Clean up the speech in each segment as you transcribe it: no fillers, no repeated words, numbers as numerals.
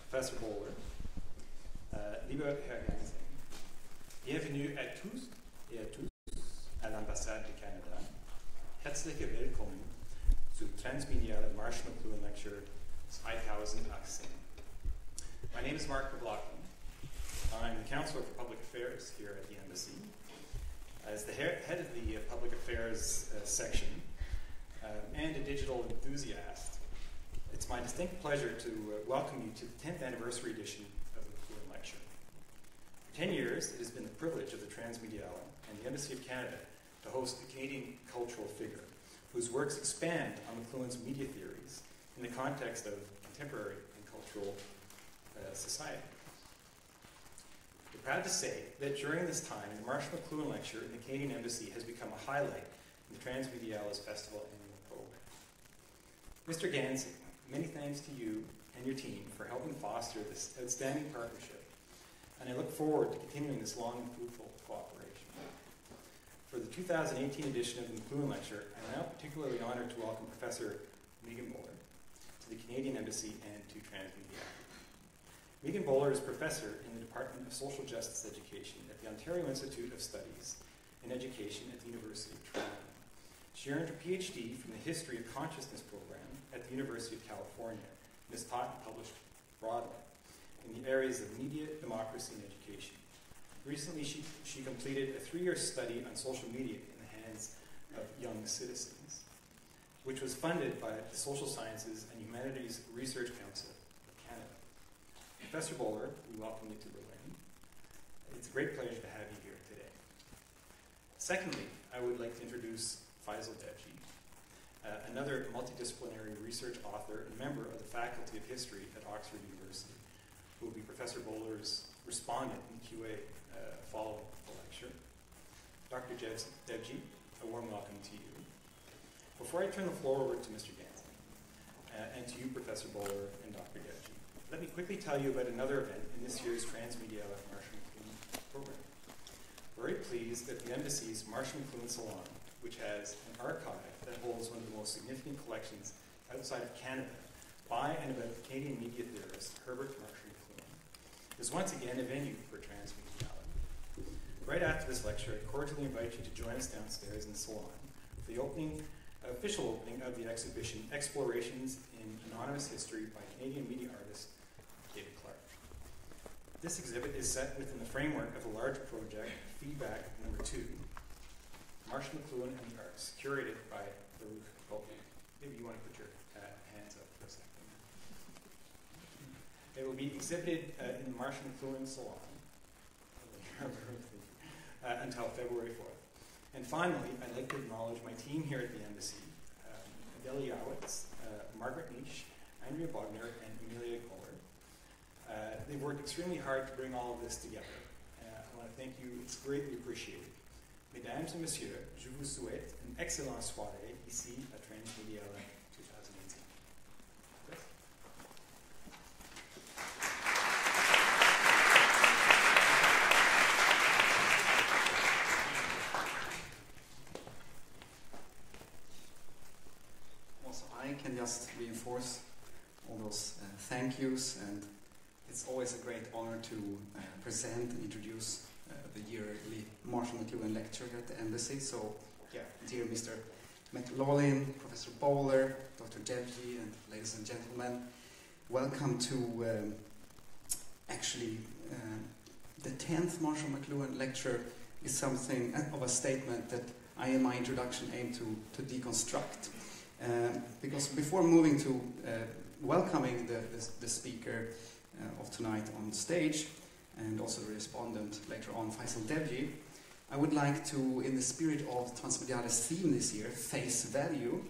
Professor Bowler, lieber Herr Gansing, bienvenue à tous et à tous à l'ambassade du Canada. Herzliche Willkommen zu Transmediale Marshall McLuhan Lecture 2018. My name is Mark McLaughlin. I'm the Counselor for Public Affairs here at the Embassy. As the head of the Public Affairs section and a digital enthusiast, it's my distinct pleasure to welcome you to the 10th anniversary edition of the McLuhan Lecture. For 10 years, it has been the privilege of the Transmediale and the Embassy of Canada to host a Canadian cultural figure whose works expand on McLuhan's media theories in the context of contemporary and cultural society. We're proud to say that during this time, the Marshall McLuhan Lecture in the Canadian Embassy has become a highlight in the Transmediale's festival annual program. Mr. Gansing, many thanks to you and your team for helping foster this outstanding partnership, and I look forward to continuing this long and fruitful cooperation. For the 2018 edition of the McLuhan Lecture, I'm now particularly honored to welcome Professor Megan Bowler to the Canadian Embassy and to Transmediale. Megan Bowler is professor in the Department of Social Justice Education at the Ontario Institute of Studies in Education at the University of Toronto. She earned her PhD from the History of Consciousness program at the University of California and has taught and published broadly in the areas of media, democracy, and education. Recently, she completed a 3-year study on social media in the hands of young citizens, which was funded by the Social Sciences and Humanities Research Council of Canada. Professor Bowler, we welcome you to Berlin. It's a great pleasure to have you here today. Secondly, I would like to introduce Faisal Devji, another multidisciplinary research author and member of the Faculty of History at Oxford University, who will be Professor Bowler's respondent in QA following the lecture. Dr. Devji, a warm welcome to you. Before I turn the floor over to Mr. Gansing, and to you, Professor Bowler and Dr. Devji, let me quickly tell you about another event in this year's Transmediale Marshall McLuhan program. Very pleased that the Embassy's Marshall McLuhan Salon, which has an archive that holds one of the most significant collections outside of Canada by and about the Canadian media theorist Herbert Marshall McLuhan, is once again a venue for Transmediale. Right after this lecture, I cordially invite you to join us downstairs in the salon for the official opening of the exhibition Explorations in Anonymous History by Canadian media artist David Clark. This exhibit is set within the framework of a larger project, Feedback Number 2, Marshall McLuhan and the Arts, curated by Baruch Goldman. Maybe you want to put your hands up for a second. It will be exhibited in the Marshall McLuhan Salon until February 4th. And finally, I'd like to acknowledge my team here at the Embassy, Adele Yowitz, Margaret Niche, Andrea Bogner, and Amelia Kohler. They've worked extremely hard to bring all of this together. I want to thank you. It's greatly appreciated. Mesdames et messieurs, je vous souhaite une excellente soirée ici à Transmediale 2018. Also, I can just reinforce all those thank yous, and it's always a great honor to present and introduce the yearly Marshall McLuhan Lecture here at the Embassy. So, yeah, dear Mr. McLaughlin, Professor Bowler, Dr. Devji, and ladies and gentlemen, welcome to the 10th Marshall McLuhan Lecture is something of a statement that I in my introduction aim to deconstruct. Because before moving to welcoming the speaker of tonight on stage, and also the respondent later on, Faisal Devji, I would like to, in the spirit of Transmediale's theme this year, face value,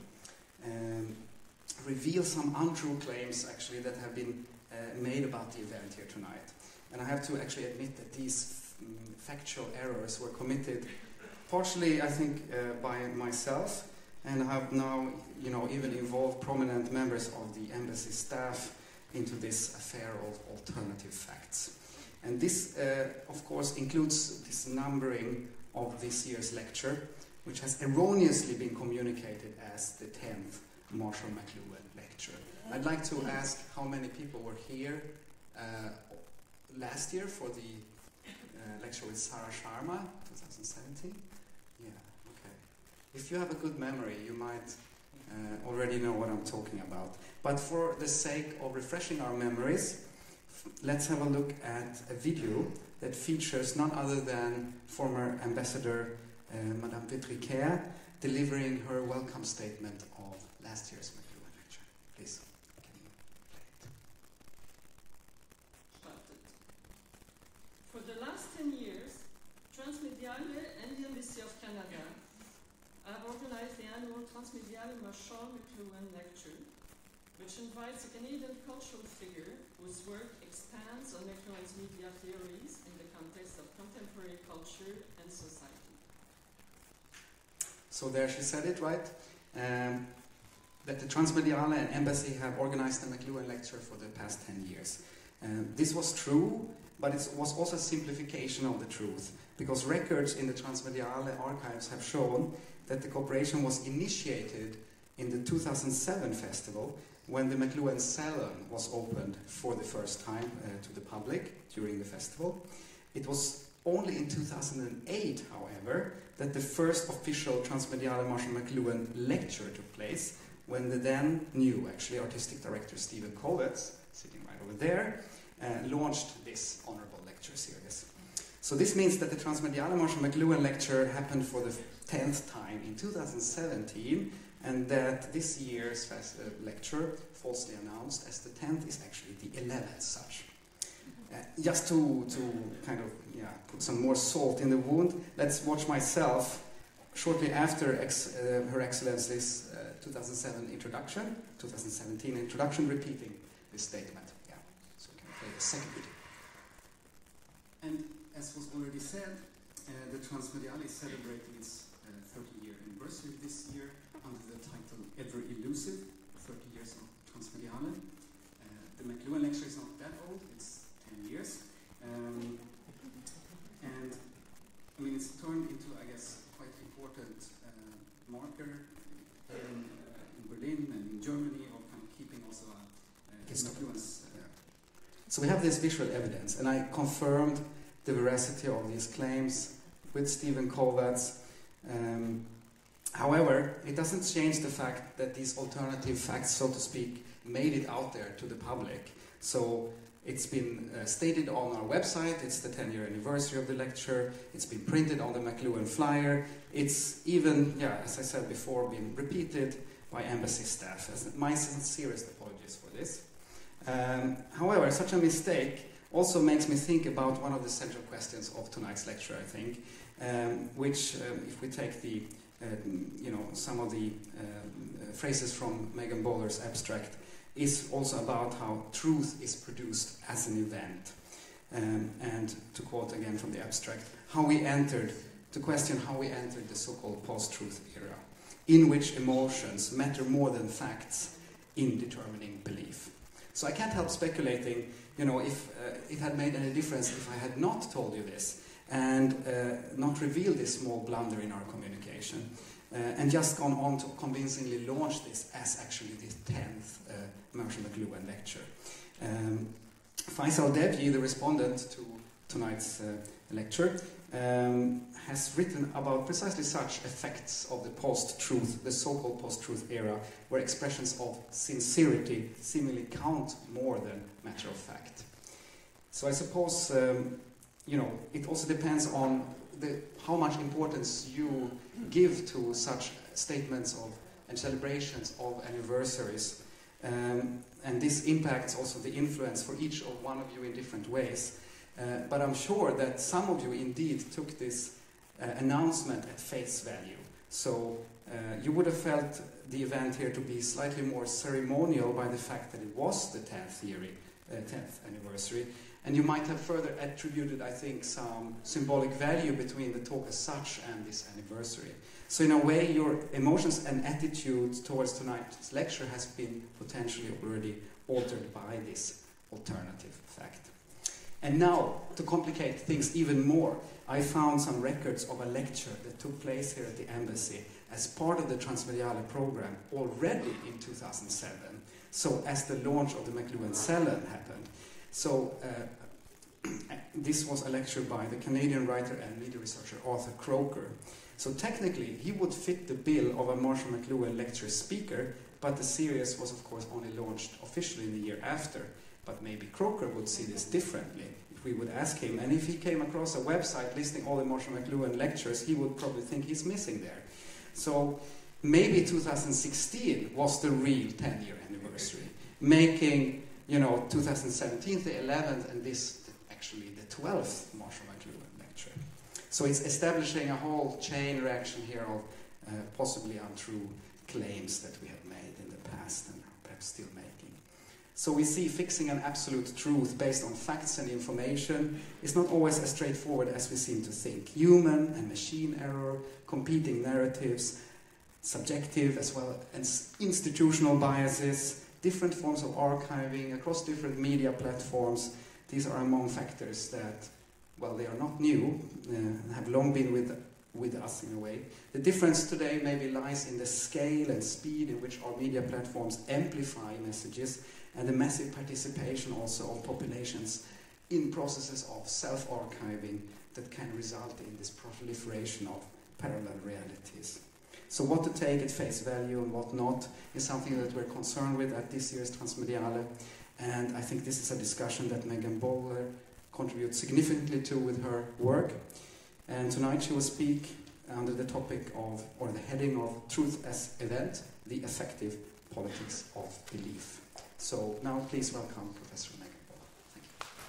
reveal some untrue claims actually that have been made about the event here tonight. And I have to actually admit that these factual errors were committed partially, I think, by myself, and have now, even involved prominent members of the embassy staff into this affair of alternative facts. And this, of course, includes this numbering of this year's lecture, which has erroneously been communicated as the 10th Marshall McLuhan Lecture. I'd like to ask how many people were here last year for the lecture with Sarah Sharma, 2017. Yeah, okay. If you have a good memory, you might already know what I'm talking about. But for the sake of refreshing our memories, let's have a look at a video that features none other than former Ambassador Madame Petricaire delivering her welcome statement of last year's McLuhan lecture. Please, can you play it? For the last 10 years, Transmediale and the Embassy of Canada have organized the annual Transmediale Marchand McLuhan Lecture, which invites a Canadian cultural figure whose work expands on McLuhan's media theories in the context of contemporary culture and society. So there she said it, right? That the Transmediale and Embassy have organized the McLuhan Lecture for the past 10 years. This was true, but it was also a simplification of the truth, because records in the Transmediale archives have shown that the cooperation was initiated in the 2007 festival, when the McLuhan Salon was opened for the first time to the public during the festival. It was only in 2008, however, that the first official Transmediale Marshall McLuhan lecture took place, when the then new, actually, artistic director Stephen Kovacs, sitting right over there, launched this honorable lecture series. So this means that the Transmediale Marshall McLuhan lecture happened for the 10th time in 2017, and that this year's lecture, falsely announced as the 10th, is actually the 11th such. Just to kind of put some more salt in the wound, let's watch myself shortly after Her Excellency's 2017 introduction, repeating this statement. Yeah, so we can play the second video. And as was already said, the Transmediale is celebrating its 30-year anniversary this year under the title Ever Elusive, 30 years of Transmediale. The McLuhan lecture is not that old, it's 10 years. And I mean, it's turned into, I guess, quite important marker in Berlin and in Germany of kind of keeping also McLuhan's. So we have this visual evidence, and I confirmed the veracity of these claims with Stephen Kovacs. However, it doesn't change the fact that these alternative facts, so to speak, made it out there to the public. So it's been stated on our website, it's the 10-year anniversary of the lecture, it's been printed on the McLuhan flyer, it's even, as I said before, been repeated by embassy staff. My sincerest apologies for this. However, such a mistake also makes me think about one of the central questions of tonight's lecture, I think, which, if we take the some of the phrases from Megan Bowler's abstract, is also about how truth is produced as an event. And to quote again from the abstract, to question how we entered the so-called post-truth era, in which emotions matter more than facts in determining belief. So I can't help speculating, if it had made any difference if I had not told you this, and not revealed this small blunder in our communication, and just gone on to convincingly launch this as actually the 10th Marshall McLuhan lecture. Faisal Devji, the respondent to tonight's lecture, has written about precisely such effects of the post-truth, the so-called post-truth era, where expressions of sincerity seemingly count more than matter of fact. So I suppose, it also depends on how much importance you give to such statements of and celebrations of anniversaries. And this impacts also the influence for each of one of you in different ways. But I'm sure that some of you indeed took this announcement at face value. So you would have felt the event here to be slightly more ceremonial by the fact that it was the 10th anniversary. And you might have further attributed, I think, some symbolic value between the talk as such and this anniversary. So in a way, your emotions and attitude towards tonight's lecture has been potentially already altered by this alternative fact. And now, to complicate things even more, I found some records of a lecture that took place here at the embassy as part of the Transmediale program already in 2007. So as the launch of the McLuhan Salon happened. So this was a lecture by the Canadian writer and media researcher Arthur Croker. So technically, he would fit the bill of a Marshall McLuhan lecture speaker, but the series was of course only launched officially in the year after. But maybe Croker would see this differently if we would ask him. And if he came across a website listing all the Marshall McLuhan lectures, he would probably think he's missing there. So maybe 2016 was the real 10-year anniversary, making 2017 the 11th and this actually the 12th Marshall McLuhan lecture. So it's establishing a whole chain reaction here of possibly untrue claims that we have made in the past and are perhaps still making. So we see fixing an absolute truth based on facts and information is not always as straightforward as we seem to think. Human and machine error, competing narratives, subjective as well as institutional biases, different forms of archiving across different media platforms. These are among factors that, well, they are not new, have long been with us in a way. The difference today maybe lies in the scale and speed in which our media platforms amplify messages and the massive participation also of populations in processes of self-archiving that can result in this proliferation of parallel realities. So what to take at face value and what not is something that we're concerned with at this year's Transmediale, and I think this is a discussion that Megan Bowler contributes significantly to with her work. And tonight she will speak under the topic of, or the heading of, Truth as Event, the Effective Politics of Belief. So now please welcome Professor Megan Bowler. Thank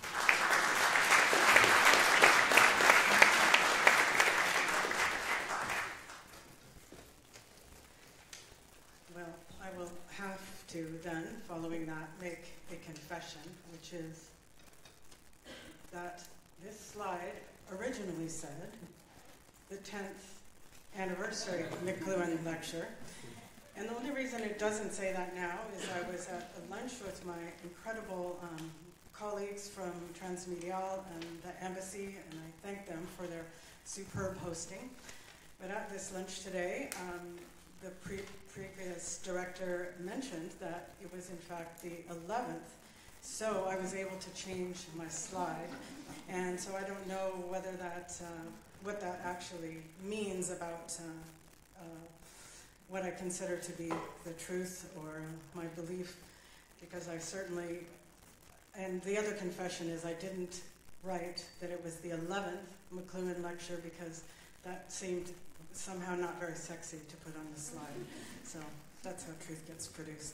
you. Well, I will have to then, following that, make a confession, which is that this slide originally said the 10th anniversary McLuhan lecture. And the only reason it doesn't say that now is I was at a lunch with my incredible colleagues from Transmediale and the embassy, and I thank them for their superb hosting. But at this lunch today, the previous director mentioned that it was in fact the 11th. So I was able to change my slide, and so I don't know whether that, what that actually means about what I consider to be the truth or my belief, because I certainly, and the other confession is I didn't write that it was the 11th McLuhan lecture because that seemed somehow not very sexy to put on the slide. So that's how truth gets produced.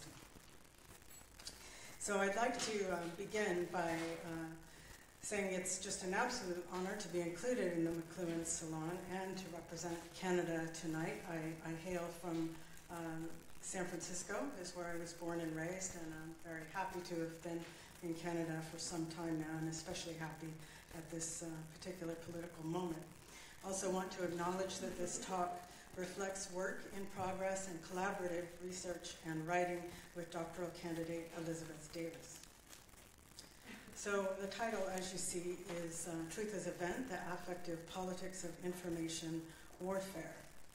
So I'd like to begin by saying it's just an absolute honor to be included in the McLuhan Salon and to represent Canada tonight. I hail from San Francisco, is where I was born and raised, and I'm very happy to have been in Canada for some time now, and especially happy at this particular political moment. Also want to acknowledge that this talk reflects work in progress and collaborative research and writing with doctoral candidate Elizabeth Davis. So the title, as you see, is Truth as Event, the Affective Politics of Information Warfare.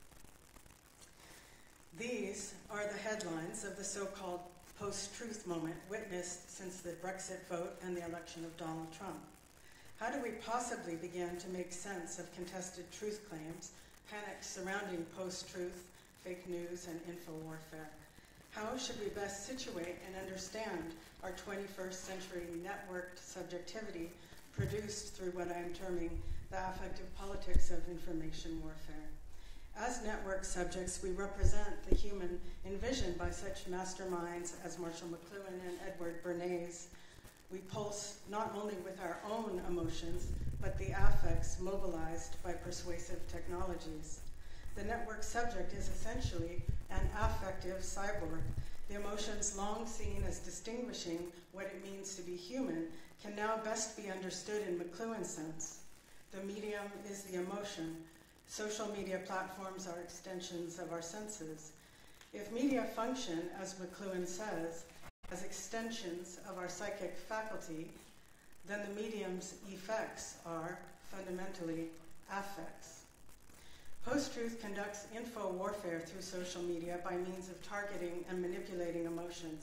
These are the headlines of the so-called post-truth moment witnessed since the Brexit vote and the election of Donald Trump. How do we possibly begin to make sense of contested truth claims, panic surrounding post-truth, fake news, and info warfare? How should we best situate and understand our 21st century networked subjectivity produced through what I'm terming the affective politics of information warfare? As network subjects, we represent the human envisioned by such masterminds as Marshall McLuhan and Edward Bernays. We pulse not only with our own emotions, but the affects mobilized by persuasive technologies. The network subject is essentially an affective cyborg. The emotions long seen as distinguishing what it means to be human can now best be understood in McLuhan's sense. The medium is the emotion. Social media platforms are extensions of our senses. If media function, as McLuhan says, as extensions of our psychic faculty, then the medium's effects are fundamentally affects. Post-truth conducts info warfare through social media by means of targeting and manipulating emotions.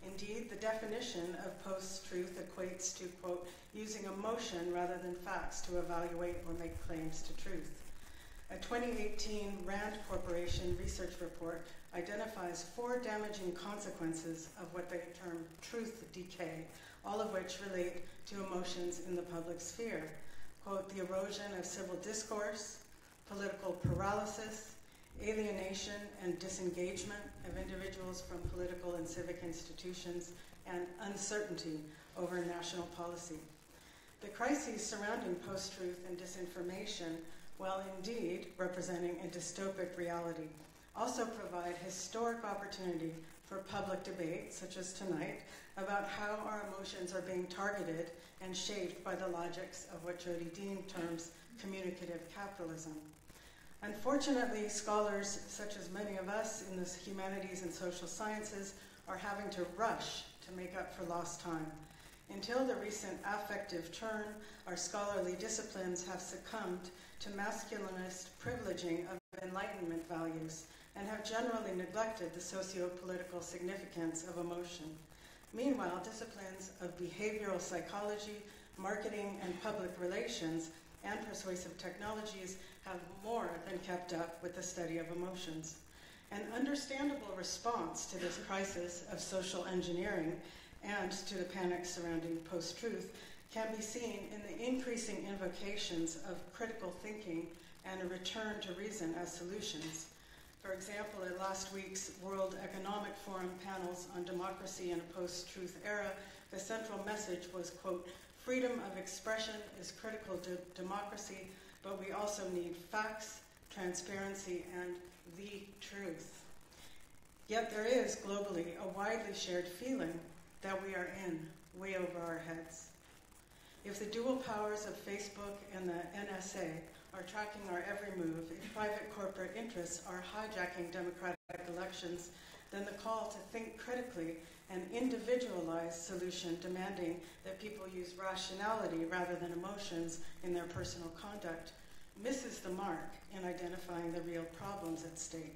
Indeed, the definition of post-truth equates to, quote, using emotion rather than facts to evaluate or make claims to truth. A 2018 RAND Corporation research report identifies 4 damaging consequences of what they term truth decay, all of which relate to emotions in the public sphere. Quote, the erosion of civil discourse, political paralysis, alienation and disengagement of individuals from political and civic institutions, and uncertainty over national policy. The crises surrounding post-truth and disinformation, while indeed representing a dystopic reality, also provide historic opportunity for public debate, such as tonight, about how our emotions are being targeted and shaped by the logics of what Jodi Dean terms communicative capitalism. Unfortunately, scholars, such as many of us in the humanities and social sciences, are having to rush to make up for lost time. Until the recent affective turn, our scholarly disciplines have succumbed to masculinist privileging of Enlightenment values and have generally neglected the socio-political significance of emotion. Meanwhile, disciplines of behavioral psychology, marketing and public relations, and persuasive technologies have more than kept up with the study of emotions. An understandable response to this crisis of social engineering and to the panic surrounding post-truth can be seen in the increasing invocations of critical thinking and a return to reason as solutions. For example, at last week's World Economic Forum panels on democracy in a post-truth era, the central message was, quote, freedom of expression is critical to democracy, but we also need facts, transparency, and the truth. Yet there is, globally, a widely shared feeling that we are in, way over our heads. If the dual powers of Facebook and the NSA are tracking our every move, if private corporate interests are hijacking democratic elections, then the call to think critically and individualized solution demanding that people use rationality rather than emotions in their personal conduct misses the mark in identifying the real problems at stake.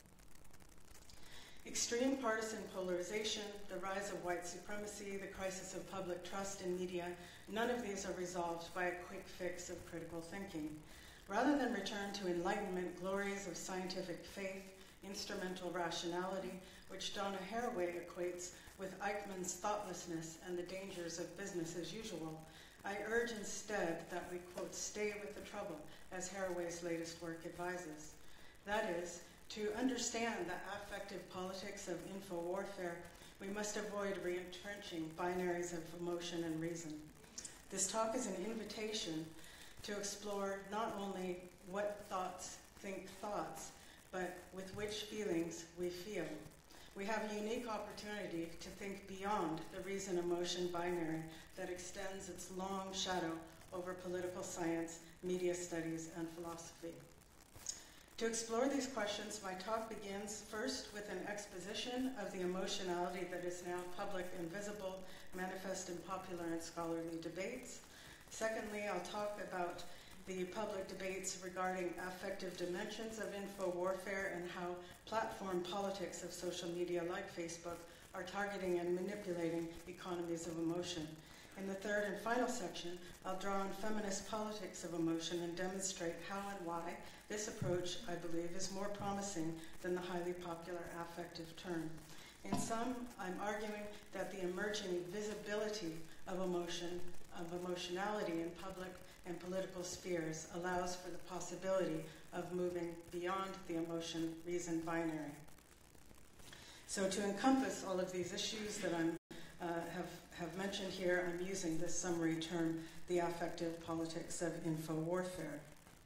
Extreme partisan polarization, the rise of white supremacy, the crisis of public trust in media, none of these are resolved by a quick fix of critical thinking. Rather than return to Enlightenment glories of scientific faith, instrumental rationality, which Donna Haraway equates with Eichmann's thoughtlessness and the dangers of business as usual, I urge instead that we, quote, stay with the trouble, as Haraway's latest work advises. That is, to understand the affective politics of info-warfare, we must avoid re-entrenching binaries of emotion and reason. This talk is an invitation to explore not only what thoughts think thoughts, but with which feelings we feel. We have a unique opportunity to think beyond the reason-emotion binary that extends its long shadow over political science, media studies, and philosophy. To explore these questions, my talk begins first with an exposition of the emotionality that is now public and visible, manifest in popular and scholarly debates. Secondly, I'll talk about the public debates regarding affective dimensions of info warfare and how platform politics of social media like Facebook are targeting and manipulating economies of emotion. In the third and final section, I'll draw on feminist politics of emotion and demonstrate how and why this approach, I believe, is more promising than the highly popular affective turn. In sum, I'm arguing that the emerging visibility of emotion, of emotionality in public and political spheres allows for the possibility of moving beyond the emotion-reason binary. So to encompass all of these issues that I have mentioned here, I'm using this summary term, the affective politics of info warfare.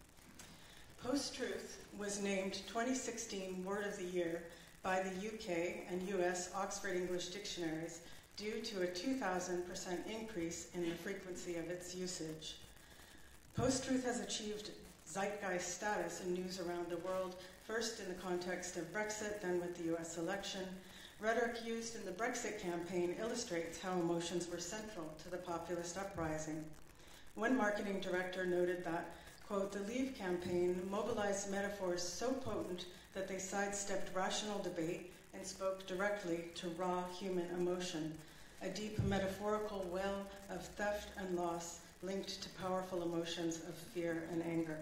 Post-truth was named 2016 Word of the Year by the UK and US Oxford English dictionaries due to a 2,000% increase in the frequency of its usage. Post-truth has achieved zeitgeist status in news around the world, first in the context of Brexit, then with the US election. Rhetoric used in the Brexit campaign illustrates how emotions were central to the populist uprising. One marketing director noted that, quote, the Leave campaign mobilized metaphors so potent that they sidestepped rational debate, and spoke directly to raw human emotion, a deep metaphorical well of theft and loss linked to powerful emotions of fear and anger.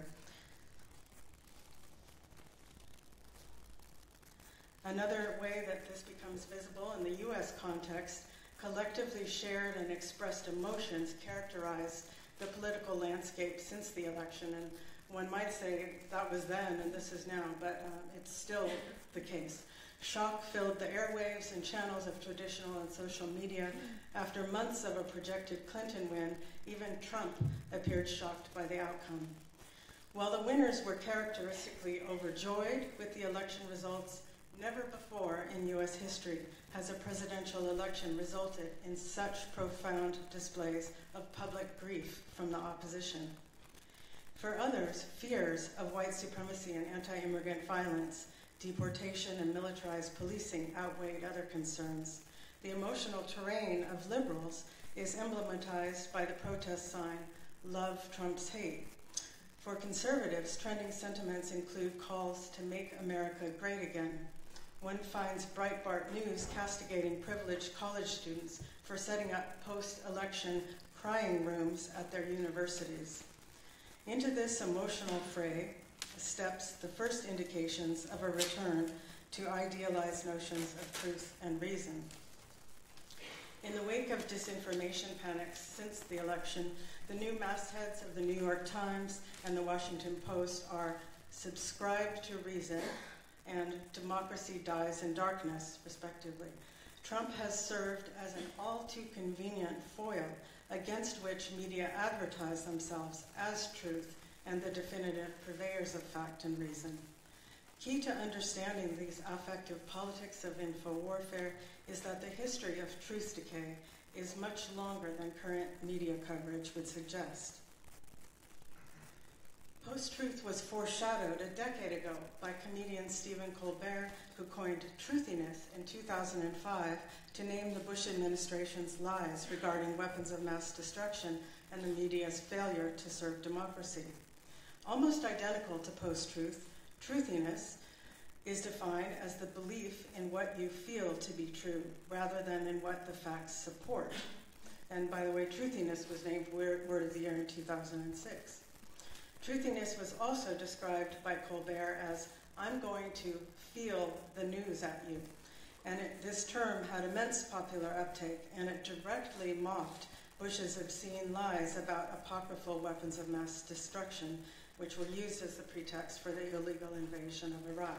Another way that this becomes visible in the U.S. context, collectively shared and expressed emotions characterize the political landscape since the election, and one might say that was then and this is now, but it's still the case. Shock filled the airwaves and channels of traditional and social media. After months of a projected Clinton win, even Trump appeared shocked by the outcome. While the winners were characteristically overjoyed with the election results, never before in U.S. history has a presidential election resulted in such profound displays of public grief from the opposition. For others, fears of white supremacy and anti-immigrant violence, deportation and militarized policing outweighed other concerns. The emotional terrain of liberals is emblematized by the protest sign, "Love Trump's Hate." For conservatives, trending sentiments include calls to make America great again. One finds Breitbart News castigating privileged college students for setting up post-election crying rooms at their universities. Into this emotional fray steps the first indications of a return to idealized notions of truth and reason. In the wake of disinformation panics since the election, the new mastheads of the New York Times and the Washington Post are "Subscribe to Reason" and "Democracy Dies in Darkness," respectively. Trump has served as an all-too-convenient foil against which media advertise themselves as truth and the definitive purveyors of fact and reason. Key to understanding these affective politics of info warfare is that the history of truth decay is much longer than current media coverage would suggest. Post-truth was foreshadowed a decade ago by comedian Stephen Colbert, who coined truthiness in 2005 to name the Bush administration's lies regarding weapons of mass destruction and the media's failure to serve democracy. Almost identical to post-truth, truthiness is defined as the belief in what you feel to be true, rather than in what the facts support. And by the way, truthiness was named Word of the Year in 2006. Truthiness was also described by Colbert as, "I'm going to feel the news at you." And this term had immense popular uptake, and it directly mocked Bush's obscene lies about apocryphal weapons of mass destruction, which were used as the pretext for the illegal invasion of Iraq.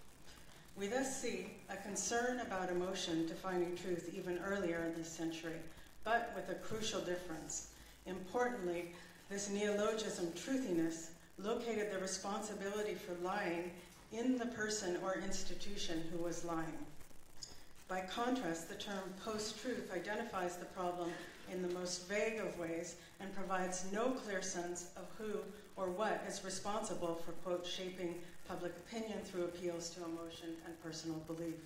We thus see a concern about emotion defining truth even earlier in this century, but with a crucial difference. Importantly, this neologism, truthiness, located the responsibility for lying in the person or institution who was lying. By contrast, the term post-truth identifies the problem in the most vague of ways and provides no clear sense of who or what is responsible for, quote, shaping public opinion through appeals to emotion and personal belief.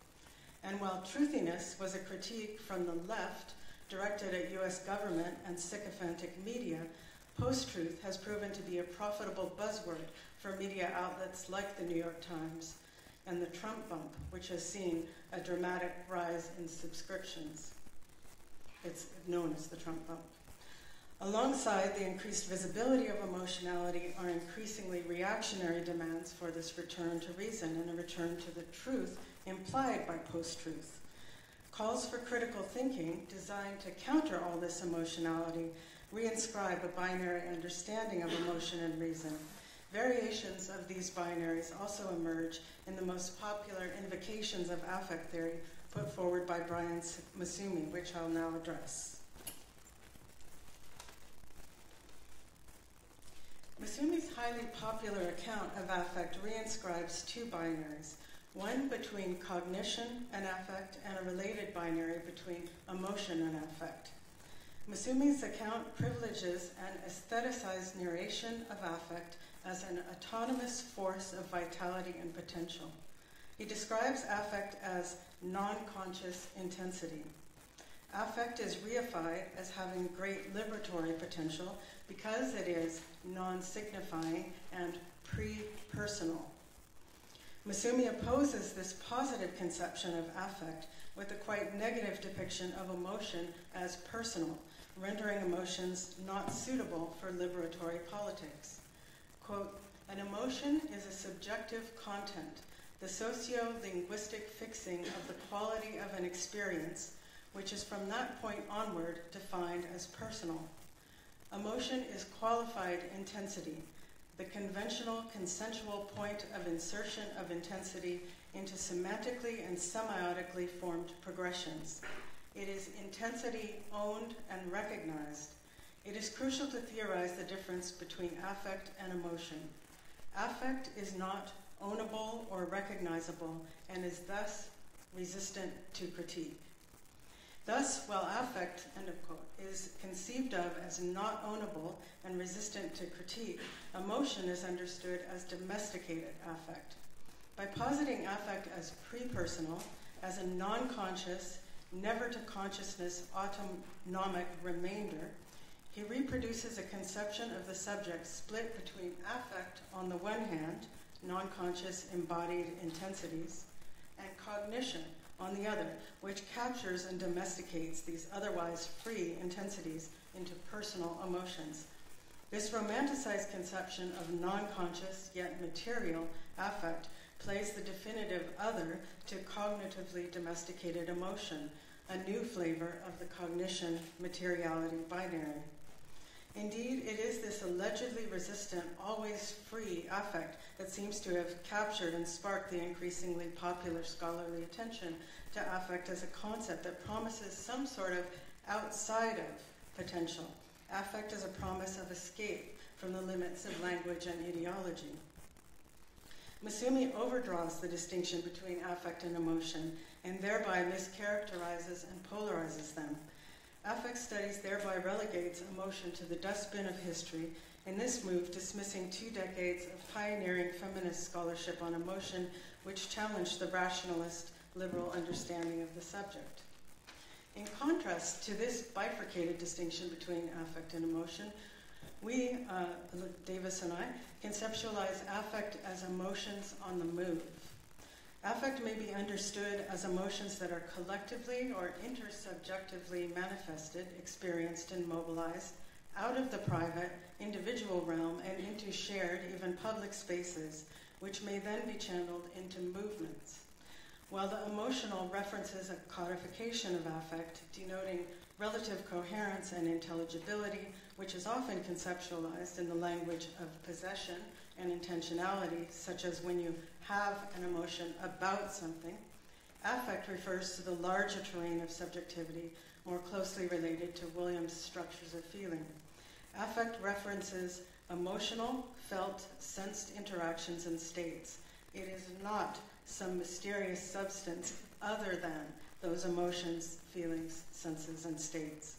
And while truthiness was a critique from the left directed at U.S. government and sycophantic media, post-truth has proven to be a profitable buzzword for media outlets like the New York Times and the Trump bump, which has seen a dramatic rise in subscriptions. It's known as the Trump bump. Alongside the increased visibility of emotionality are increasingly reactionary demands for this return to reason and a return to the truth implied by post-truth. Calls for critical thinking designed to counter all this emotionality reinscribe a binary understanding of emotion and reason. Variations of these binaries also emerge in the most popular invocations of affect theory put forward by Brian Massumi, which I'll now address. Masumi's highly popular account of affect reinscribes two binaries, one between cognition and affect and a related binary between emotion and affect. Masumi's account privileges an aestheticized narration of affect as an autonomous force of vitality and potential. He describes affect as non-conscious intensity. Affect is reified as having great liberatory potential because it is non-signifying and pre-personal. Masumi opposes this positive conception of affect with a quite negative depiction of emotion as personal, rendering emotions not suitable for liberatory politics. Quote, "An emotion is a subjective content, the socio-linguistic fixing of the quality of an experience, which is from that point onward defined as personal. Emotion is qualified intensity, the conventional consensual point of insertion of intensity into semantically and semiotically formed progressions. It is intensity owned and recognized. It is crucial to theorize the difference between affect and emotion. Affect is not ownable or recognizable and is thus resistant to critique. Thus, while affect," end of quote, "is conceived of as not ownable and resistant to critique, emotion is understood as domesticated affect. By positing affect as pre-personal, as a non-conscious, never-to-consciousness autonomic remainder, he reproduces a conception of the subject split between affect on the one hand, non-conscious embodied intensities, and cognition on the other, which captures and domesticates these otherwise free intensities into personal emotions. This romanticized conception of non-conscious yet material affect plays the definitive other to cognitively domesticated emotion, a new flavor of the cognition-materiality binary. Indeed, it is this allegedly resistant, always free affect that seems to have captured and sparked the increasingly popular scholarly attention to affect as a concept that promises some sort of outside of potential. Affect as a promise of escape from the limits of language and ideology. Masumi overdraws the distinction between affect and emotion and thereby mischaracterizes and polarizes them. Affect studies thereby relegates emotion to the dustbin of history, in this move dismissing 2 decades of pioneering feminist scholarship on emotion which challenged the rationalist liberal understanding of the subject. In contrast to this bifurcated distinction between affect and emotion, we, Davis and I, conceptualize affect as emotions on the move. Affect may be understood as emotions that are collectively or intersubjectively manifested, experienced, and mobilized out of the private, individual realm and into shared, even public spaces, which may then be channeled into movements. While the emotional references a codification of affect, denoting relative coherence and intelligibility, which is often conceptualized in the language of possession and intentionality, such as when you have an emotion about something, affect refers to the larger terrain of subjectivity, more closely related to Williams' structures of feeling. Affect references emotional, felt, sensed interactions and states. It is not some mysterious substance other than those emotions, feelings, senses, and states.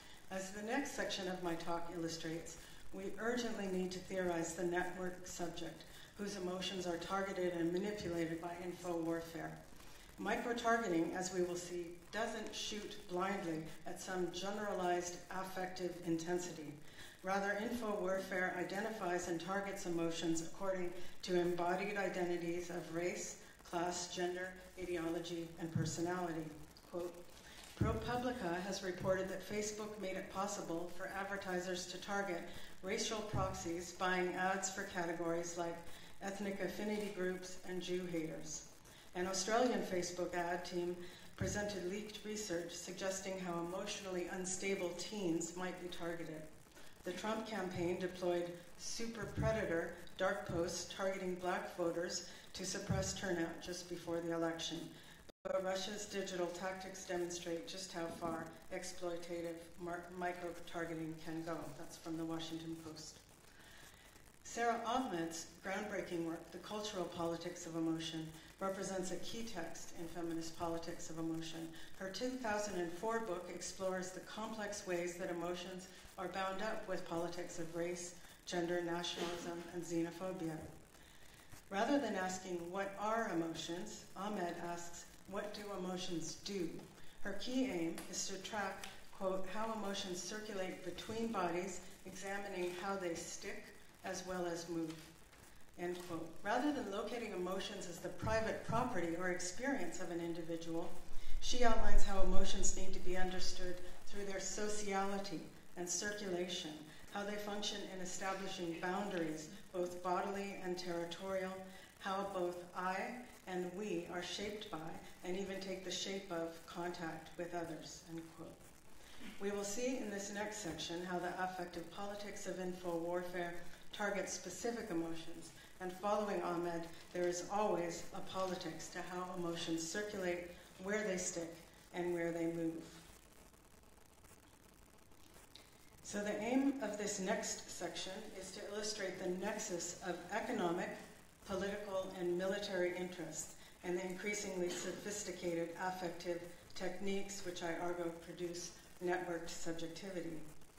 As the next section of my talk illustrates, we urgently need to theorize the network subject, whose emotions are targeted and manipulated by info warfare. Micro-targeting, as we will see, doesn't shoot blindly at some generalized affective intensity. Rather, info warfare identifies and targets emotions according to embodied identities of race, class, gender, ideology, and personality. Quote, ProPublica has reported that Facebook made it possible for advertisers to target racial proxies buying ads for categories like ethnic affinity groups and Jew haters. An Australian Facebook ad team presented leaked research suggesting how emotionally unstable teens might be targeted. The Trump campaign deployed super predator dark posts targeting black voters to suppress turnout just before the election. But Russia's digital tactics demonstrate just how far exploitative micro-targeting can go. That's from the Washington Post. Sarah Ahmed's groundbreaking work, The Cultural Politics of Emotion, represents a key text in feminist politics of emotion. Her 2004 book explores the complex ways that emotions are bound up with politics of race, gender, nationalism, and xenophobia. Rather than asking, what are emotions, Ahmed asks, what do emotions do? Her key aim is to track, quote, how emotions circulate between bodies, examining how they stick as well as move. end quote. Rather than locating emotions as the private property or experience of an individual, she outlines how emotions need to be understood through their sociality and circulation, how they function in establishing boundaries, both bodily and territorial, how both I and we are shaped by and even take the shape of contact with others, end quote. We will see in this next section how the affective politics of info warfare targets specific emotions, and following Ahmed, there is always a politics to how emotions circulate, where they stick, and where they move. So the aim of this next section is to illustrate the nexus of economic, political, and military interests and the increasingly sophisticated affective techniques which I argue produce networked subjectivity.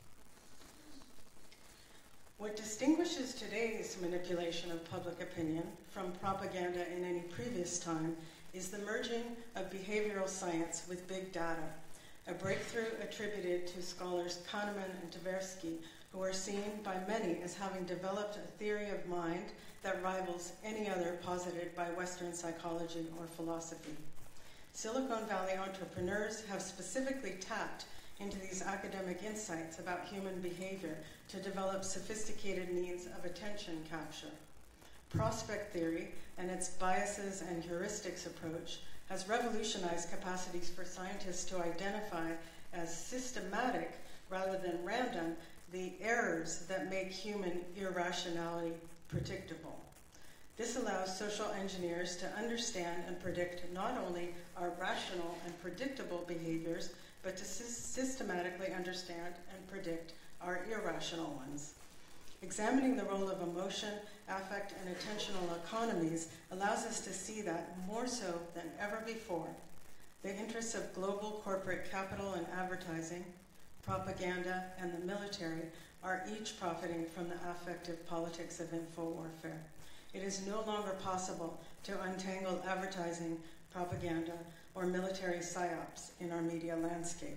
What distinguishes today's manipulation of public opinion from propaganda in any previous time is the merging of behavioral science with big data, a breakthrough attributed to scholars Kahneman and Tversky, who are seen by many as having developed a theory of mind that rivals any other posited by Western psychology or philosophy. Silicon Valley entrepreneurs have specifically tapped into these academic insights about human behavior to develop sophisticated means of attention capture. Prospect theory and its biases and heuristics approach has revolutionized capacities for scientists to identify as systematic rather than random the errors that make human irrationality predictable. This allows social engineers to understand and predict not only our rational and predictable behaviors, but to systematically understand and predict our irrational ones. Examining the role of emotion, affect, and attentional economies allows us to see that, more so than ever before, the interests of global corporate capital and advertising, propaganda, and the military are each profiting from the affective politics of info warfare. It is no longer possible to untangle advertising, propaganda, or military psyops in our media landscape.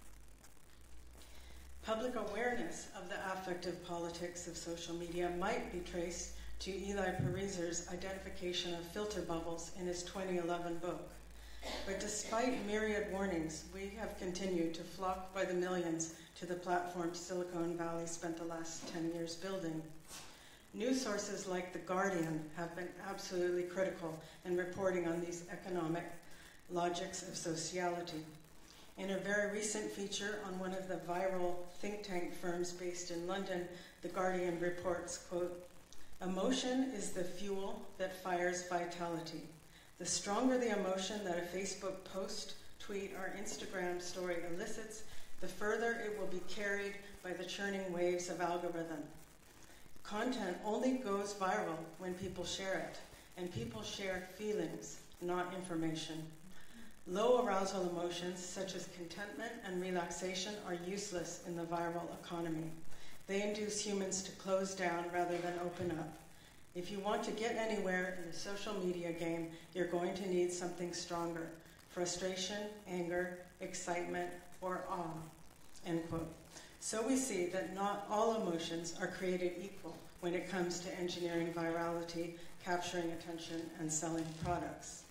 Public awareness of the affective politics of social media might be traced to Eli Pariser's identification of filter bubbles in his 2011 book. But despite myriad warnings, we have continued to flock by the millions to the platform Silicon Valley spent the last 10 years building. News sources like The Guardian have been absolutely critical in reporting on these economic logics of sociality. In a very recent feature on one of the viral think tank firms based in London, The Guardian reports, quote, "Emotion is the fuel that fires vitality. The stronger the emotion that a Facebook post, tweet, or Instagram story elicits, the further it will be carried by the churning waves of algorithm. Content only goes viral when people share it, and people share feelings, not information. Low arousal emotions such as contentment and relaxation are useless in the viral economy. They induce humans to close down rather than open up. If you want to get anywhere in the social media game, you're going to need something stronger: frustration, anger, excitement, or awe," end quote. So we see that not all emotions are created equal when it comes to engineering virality, capturing attention, and selling products.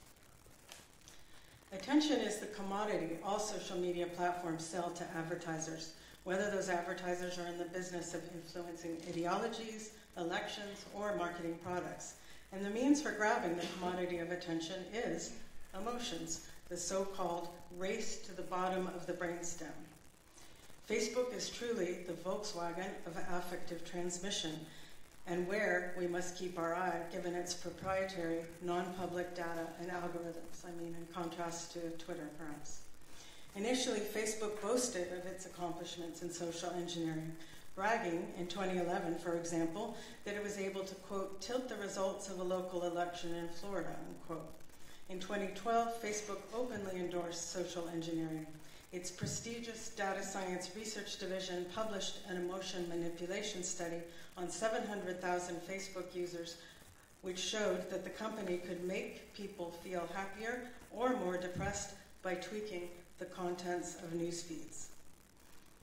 Attention is the commodity all social media platforms sell to advertisers, whether those advertisers are in the business of influencing ideologies, elections, or marketing products. And the means for grabbing the commodity of attention is emotions, the so-called race to the bottom of the brainstem. Facebook is truly the Volkswagen of affective transmission, and where we must keep our eye given its proprietary non-public data and algorithms, in contrast to Twitter perhaps. Initially, Facebook boasted of its accomplishments in social engineering, bragging in 2011, for example, that it was able to, quote, "tilt the results of a local election in Florida," unquote. In 2012, Facebook openly endorsed social engineering. Its prestigious data science research division published an emotion manipulation study on 700,000 Facebook users, which showed that the company could make people feel happier or more depressed by tweaking the contents of news feeds.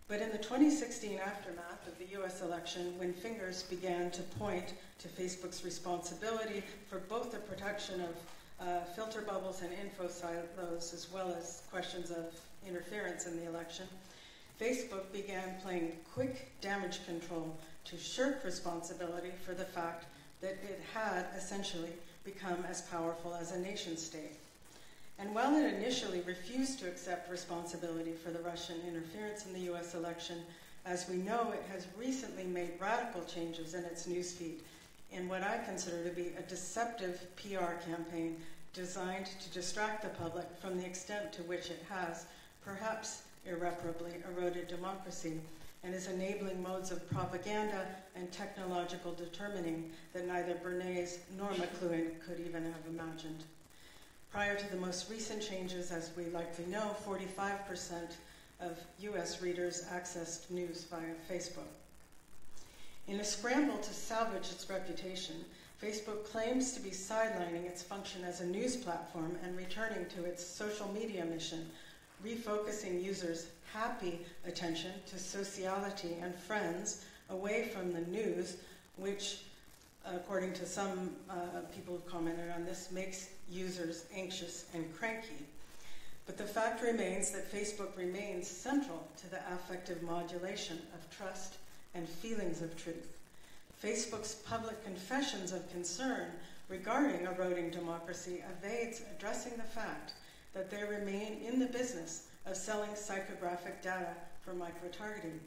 But in the 2016 aftermath of the US election, when fingers began to point to Facebook's responsibility for both the protection of filter bubbles and info silos, as well as questions of interference in the election, Facebook began playing quick damage control to shirk responsibility for the fact that it had essentially become as powerful as a nation state. And while it initially refused to accept responsibility for the Russian interference in the US election, as we know, it has recently made radical changes in its newsfeed in what I consider to be a deceptive PR campaign designed to distract the public from the extent to which it has, perhaps irreparably, eroded democracy and is enabling modes of propaganda and technological determining that neither Bernays nor McLuhan could even have imagined. Prior to the most recent changes, as we likely know, 45% of US readers accessed news via Facebook. In a scramble to salvage its reputation, Facebook claims to be sidelining its function as a news platform and returning to its social media mission, refocusing users' happy attention to sociality and friends away from the news, which, according to some people who've commented on this, makes users anxious and cranky. But the fact remains that Facebook remains central to the affective modulation of trust and feelings of truth. Facebook's public confessions of concern regarding eroding democracy evades addressing the fact that they remain in the business of selling psychographic data for micro-targeting.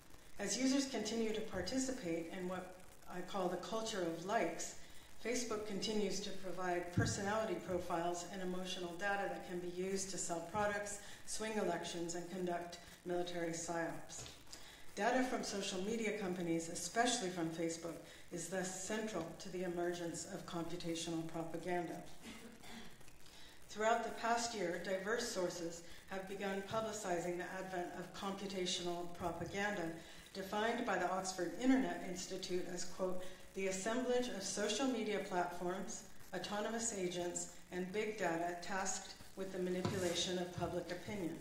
As users continue to participate in what I call the culture of likes, Facebook continues to provide personality profiles and emotional data that can be used to sell products, swing elections, and conduct military psyops. Data from social media companies, especially from Facebook, is thus central to the emergence of computational propaganda. Throughout the past year, diverse sources have begun publicizing the advent of computational propaganda, defined by the Oxford Internet Institute as, quote, the assemblage of social media platforms, autonomous agents, and big data tasked with the manipulation of public opinion.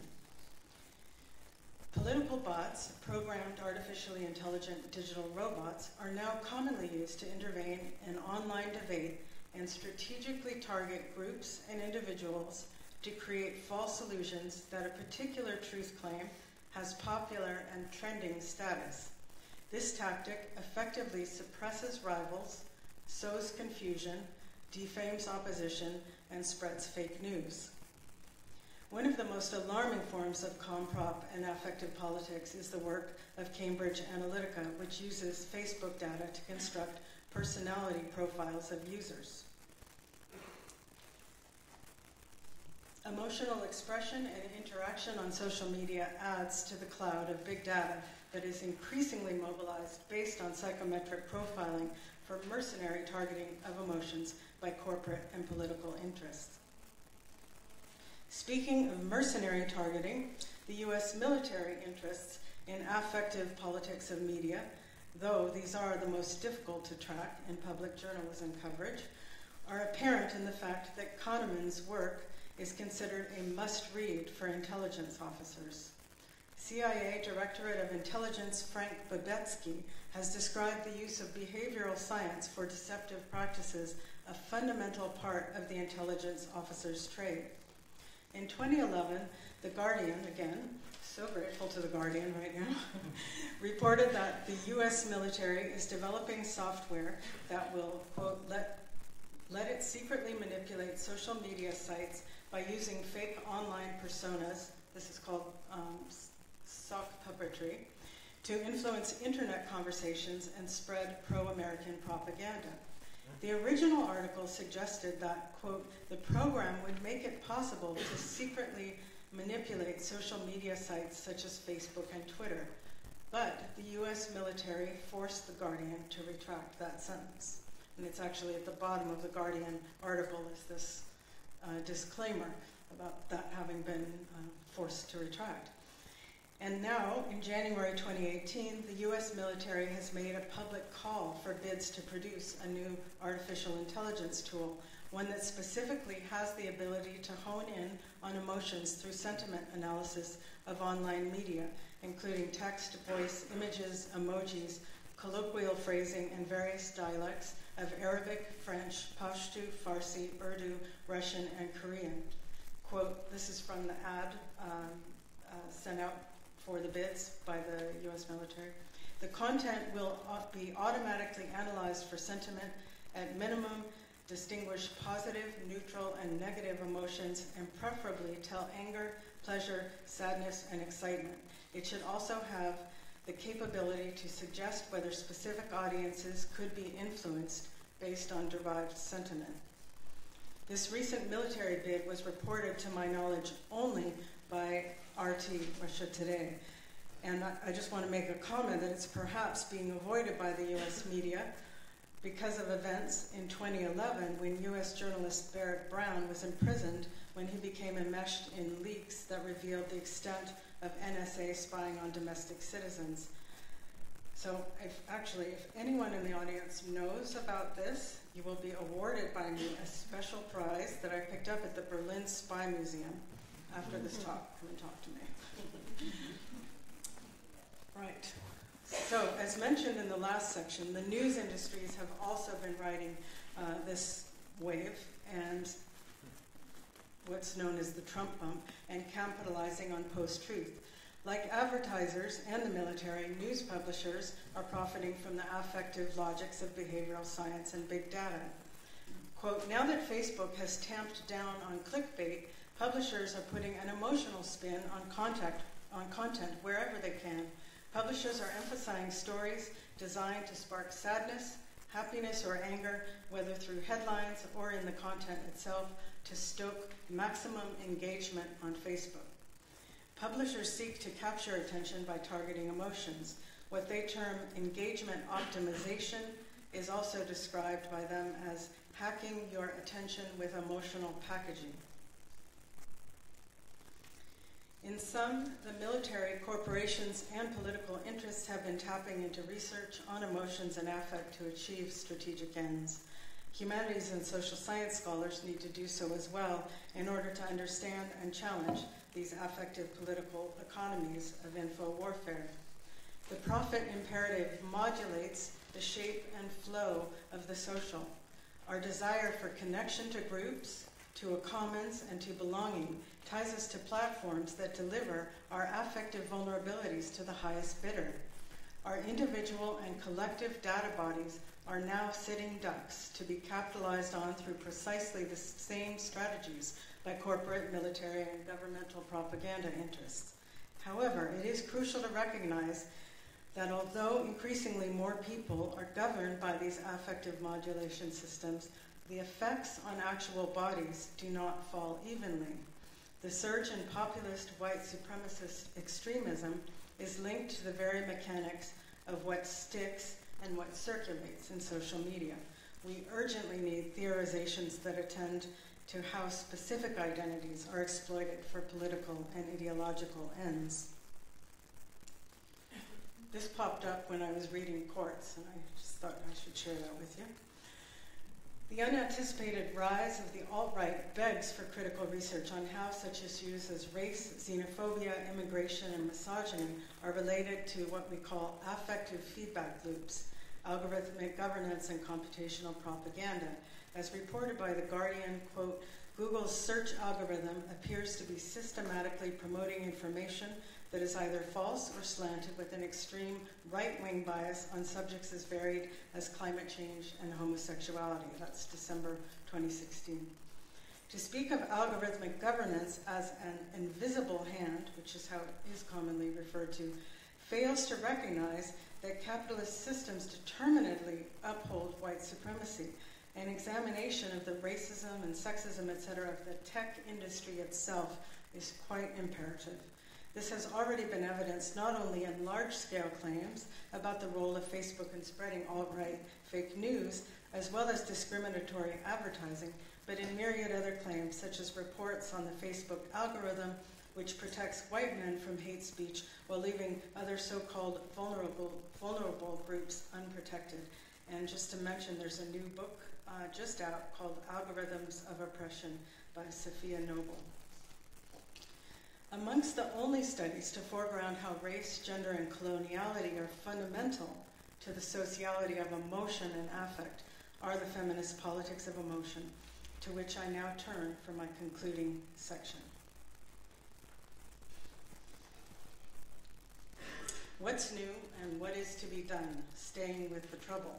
Political bots, programmed artificially intelligent digital robots, are now commonly used to intervene in online debate and strategically target groups and individuals to create false illusions that a particular truth claim has popular and trending status. This tactic effectively suppresses rivals, sows confusion, defames opposition, and spreads fake news. One of the most alarming forms of comprop and affective politics is the work of Cambridge Analytica, which uses Facebook data to construct personality profiles of users. Emotional expression and interaction on social media adds to the cloud of big data that is increasingly mobilized based on psychometric profiling for mercenary targeting of emotions by corporate and political interests. Speaking of mercenary targeting, the US military interests in affective politics of media, though these are the most difficult to track in public journalism coverage, are apparent in the fact that Kahneman's work is considered a must-read for intelligence officers. CIA Directorate of Intelligence Frank Babetsky has described the use of behavioral science for deceptive practices a fundamental part of the intelligence officer's trade. In 2011, The Guardian, again, so grateful to The Guardian right now, reported that the US military is developing software that will, quote, let it secretly manipulate social media sites by using fake online personas, this is called sock puppetry, to influence internet conversations and spread pro-American propaganda. The original article suggested that, quote, the program would make it possible to secretly manipulate social media sites such as Facebook and Twitter. But the US military forced The Guardian to retract that sentence. And it's actually at the bottom of the Guardian article is this disclaimer about that having been forced to retract. And now, in January 2018, the US military has made a public call for bids to produce a new artificial intelligence tool, one that specifically has the ability to hone in on emotions through sentiment analysis of online media including text, voice, images, emojis, colloquial phrasing, and various dialects of Arabic, French, Pashto, Farsi, Urdu, Russian, and Korean. Quote, this is from the ad sent out for the bids by the U.S. military. The content will be automatically analyzed for sentiment, at minimum, distinguish positive, neutral, and negative emotions, and preferably tell anger, pleasure, sadness, and excitement. It should also have the capability to suggest whether specific audiences could be influenced based on derived sentiment. This recent military bid was reported, to my knowledge, only by RT, Russia Today. And I just want to make a comment that it's perhaps being avoided by the U.S. media because of events in 2011 when U.S. journalist Barrett Brown was imprisoned when he became enmeshed in leaks that revealed the extent of NSA spying on domestic citizens. So if anyone in the audience knows about this, you will be awarded by me a special prize that I picked up at the Berlin Spy Museum after this talk. Come and talk to me. Right. So, as mentioned in the last section, the news industries have also been riding this wave and what's known as the Trump bump and capitalizing on post-truth. Like advertisers and the military, news publishers are profiting from the affective logics of behavioral science and big data. Quote, now that Facebook has tamped down on clickbait, publishers are putting an emotional spin on content wherever they can. Publishers are emphasizing stories designed to spark sadness, happiness, or anger, whether through headlines or in the content itself, to stoke maximum engagement on Facebook. Publishers seek to capture attention by targeting emotions. What they term engagement optimization is also described by them as hacking your attention with emotional packaging. In sum, the military, corporations, and political interests have been tapping into research on emotions and affect to achieve strategic ends. Humanities and social science scholars need to do so as well in order to understand and challenge these affective political economies of info warfare. The profit imperative modulates the shape and flow of the social. Our desire for connection to groups, to a commons, and to belonging ties us to platforms that deliver our affective vulnerabilities to the highest bidder. Our individual and collective data bodies are now sitting ducks to be capitalized on through precisely the same strategies by corporate, military, and governmental propaganda interests. However, it is crucial to recognize that although increasingly more people are governed by these affective modulation systems, the effects on actual bodies do not fall evenly. The surge in populist white supremacist extremism is linked to the very mechanics of what sticks and what circulates in social media. We urgently need theorizations that attend to how specific identities are exploited for political and ideological ends. This popped up when I was reading Quartz, and I just thought I should share that with you. The unanticipated rise of the alt-right begs for critical research on how such issues as race, xenophobia, immigration, and misogyny are related to what we call affective feedback loops, algorithmic governance, and computational propaganda. As reported by The Guardian, quote, Google's search algorithm appears to be systematically promoting information that is either false or slanted with an extreme right-wing bias on subjects as varied as climate change and homosexuality. That's December 2016. To speak of algorithmic governance as an invisible hand, which is how it is commonly referred to, fails to recognize that capitalist systems determinedly uphold white supremacy. An examination of the racism and sexism, etc., of the tech industry itself is quite imperative. This has already been evidenced not only in large-scale claims about the role of Facebook in spreading alt-right fake news, as well as discriminatory advertising, but in myriad other claims, such as reports on the Facebook algorithm, which protects white men from hate speech while leaving other so-called vulnerable groups unprotected. And just to mention, there's a new book just out called Algorithms of Oppression by Safiya Noble. Amongst the only studies to foreground how race, gender, and coloniality are fundamental to the sociality of emotion and affect are the feminist politics of emotion, to which I now turn for my concluding section. What's new and what is to be done? Staying with the trouble.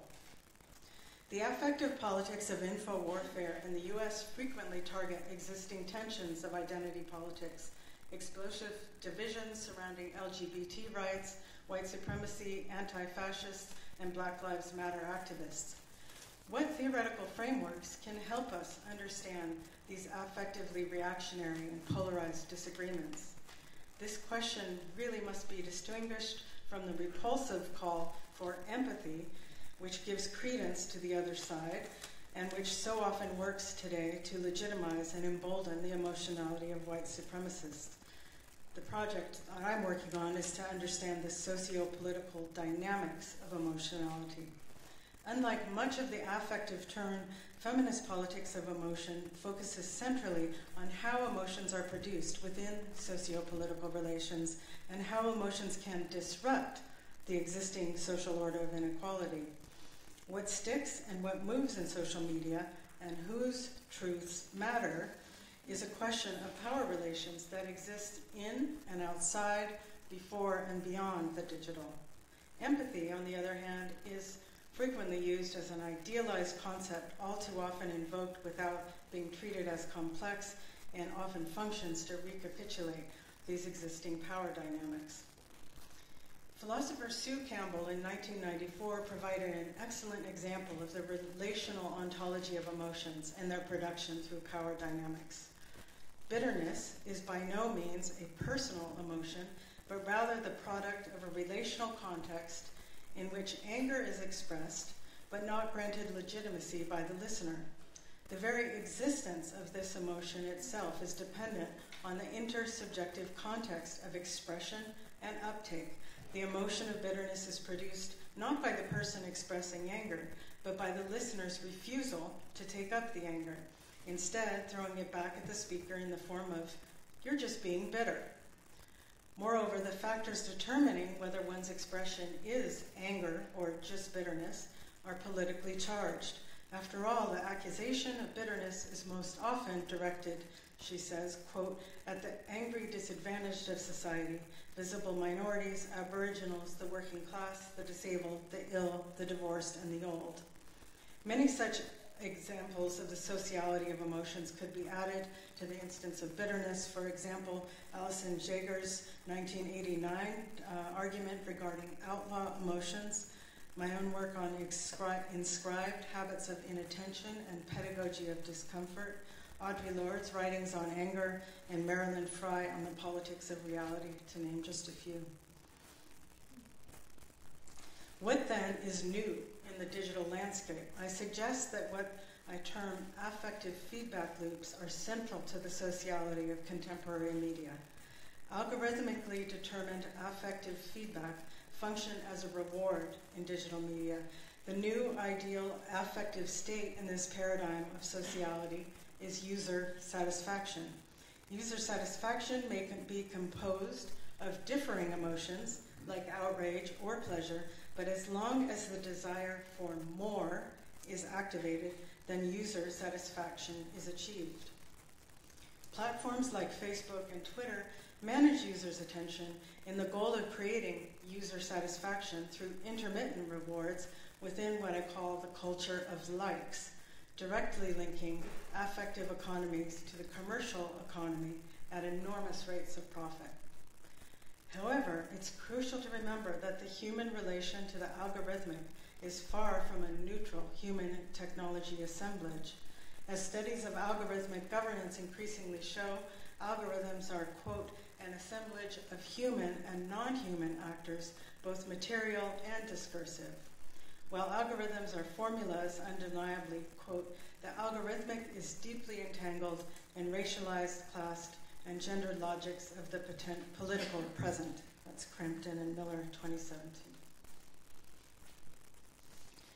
The affective politics of info warfare in the US frequently target existing tensions of identity politics, explosive divisions surrounding LGBT rights, white supremacy, anti-fascists, and Black Lives Matter activists. What theoretical frameworks can help us understand these affectively reactionary and polarized disagreements? This question really must be distinguished from the repulsive call for empathy, which gives credence to the other side, and which so often works today to legitimize and embolden the emotionality of white supremacists. The project that I'm working on is to understand the socio-political dynamics of emotionality. Unlike much of the affective turn, feminist politics of emotion focuses centrally on how emotions are produced within socio-political relations and how emotions can disrupt the existing social order of inequality. What sticks and what moves in social media and whose truths matter is a question of power relations that exist in and outside, before and beyond the digital. Empathy, on the other hand, is frequently used as an idealized concept, all too often invoked without being treated as complex, and often functions to recapitulate these existing power dynamics. Philosopher Sue Campbell in 1994 provided an excellent example of the relational ontology of emotions and their production through power dynamics. Bitterness is by no means a personal emotion, but rather the product of a relational context in which anger is expressed, but not granted legitimacy by the listener. The very existence of this emotion itself is dependent on the intersubjective context of expression and uptake. The emotion of bitterness is produced not by the person expressing anger, but by the listener's refusal to take up the anger, instead throwing it back at the speaker in the form of, "You're just being bitter." Moreover, the factors determining whether one's expression is anger or just bitterness are politically charged. After all, the accusation of bitterness is most often directed, she says, quote, at the angry disadvantaged of society, visible minorities, aboriginals, the working class, the disabled, the ill, the divorced, and the old. Many such examples of the sociality of emotions could be added to the instance of bitterness. For example, Alison Jaeger's 1989 argument regarding outlaw emotions, my own work on inscribed habits of inattention and pedagogy of discomfort, Audre Lorde's writings on anger, and Marilyn Frye on the politics of reality, to name just a few. What then is new in the digital landscape? I suggest that what I term affective feedback loops are central to the sociality of contemporary media. Algorithmically determined affective feedback function as a reward in digital media. The new ideal affective state in this paradigm of sociality is user satisfaction. User satisfaction may be composed of differing emotions, like outrage or pleasure, but as long as the desire for more is activated, then user satisfaction is achieved. Platforms like Facebook and Twitter manage users' attention in the goal of creating user satisfaction through intermittent rewards within what I call the culture of likes, directly linking affective economies to the commercial economy at enormous rates of profit. However, it's crucial to remember that the human relation to the algorithmic is far from a neutral human technology assemblage. As studies of algorithmic governance increasingly show, algorithms are, quote, an assemblage of human and non-human actors, both material and discursive. While algorithms are formulas, undeniably, quote, the algorithmic is deeply entangled in racialized, classed, and gendered logics of the political present. That's Crampton and Miller, 2017. The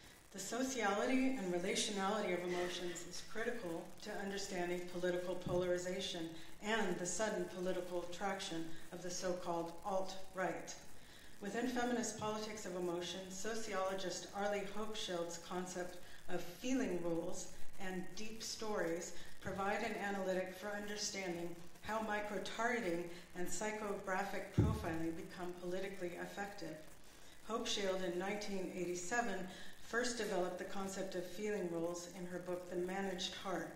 sociality and relationality of emotions is critical to understanding political polarization and the sudden political traction of the so-called alt-right. Within feminist politics of emotion, sociologist Arlie Hochschild's concept of feeling rules and deep stories provide an analytic for understanding how micro-targeting and psychographic profiling become politically effective. Hochschild in 1987 first developed the concept of feeling rules in her book, The Managed Heart.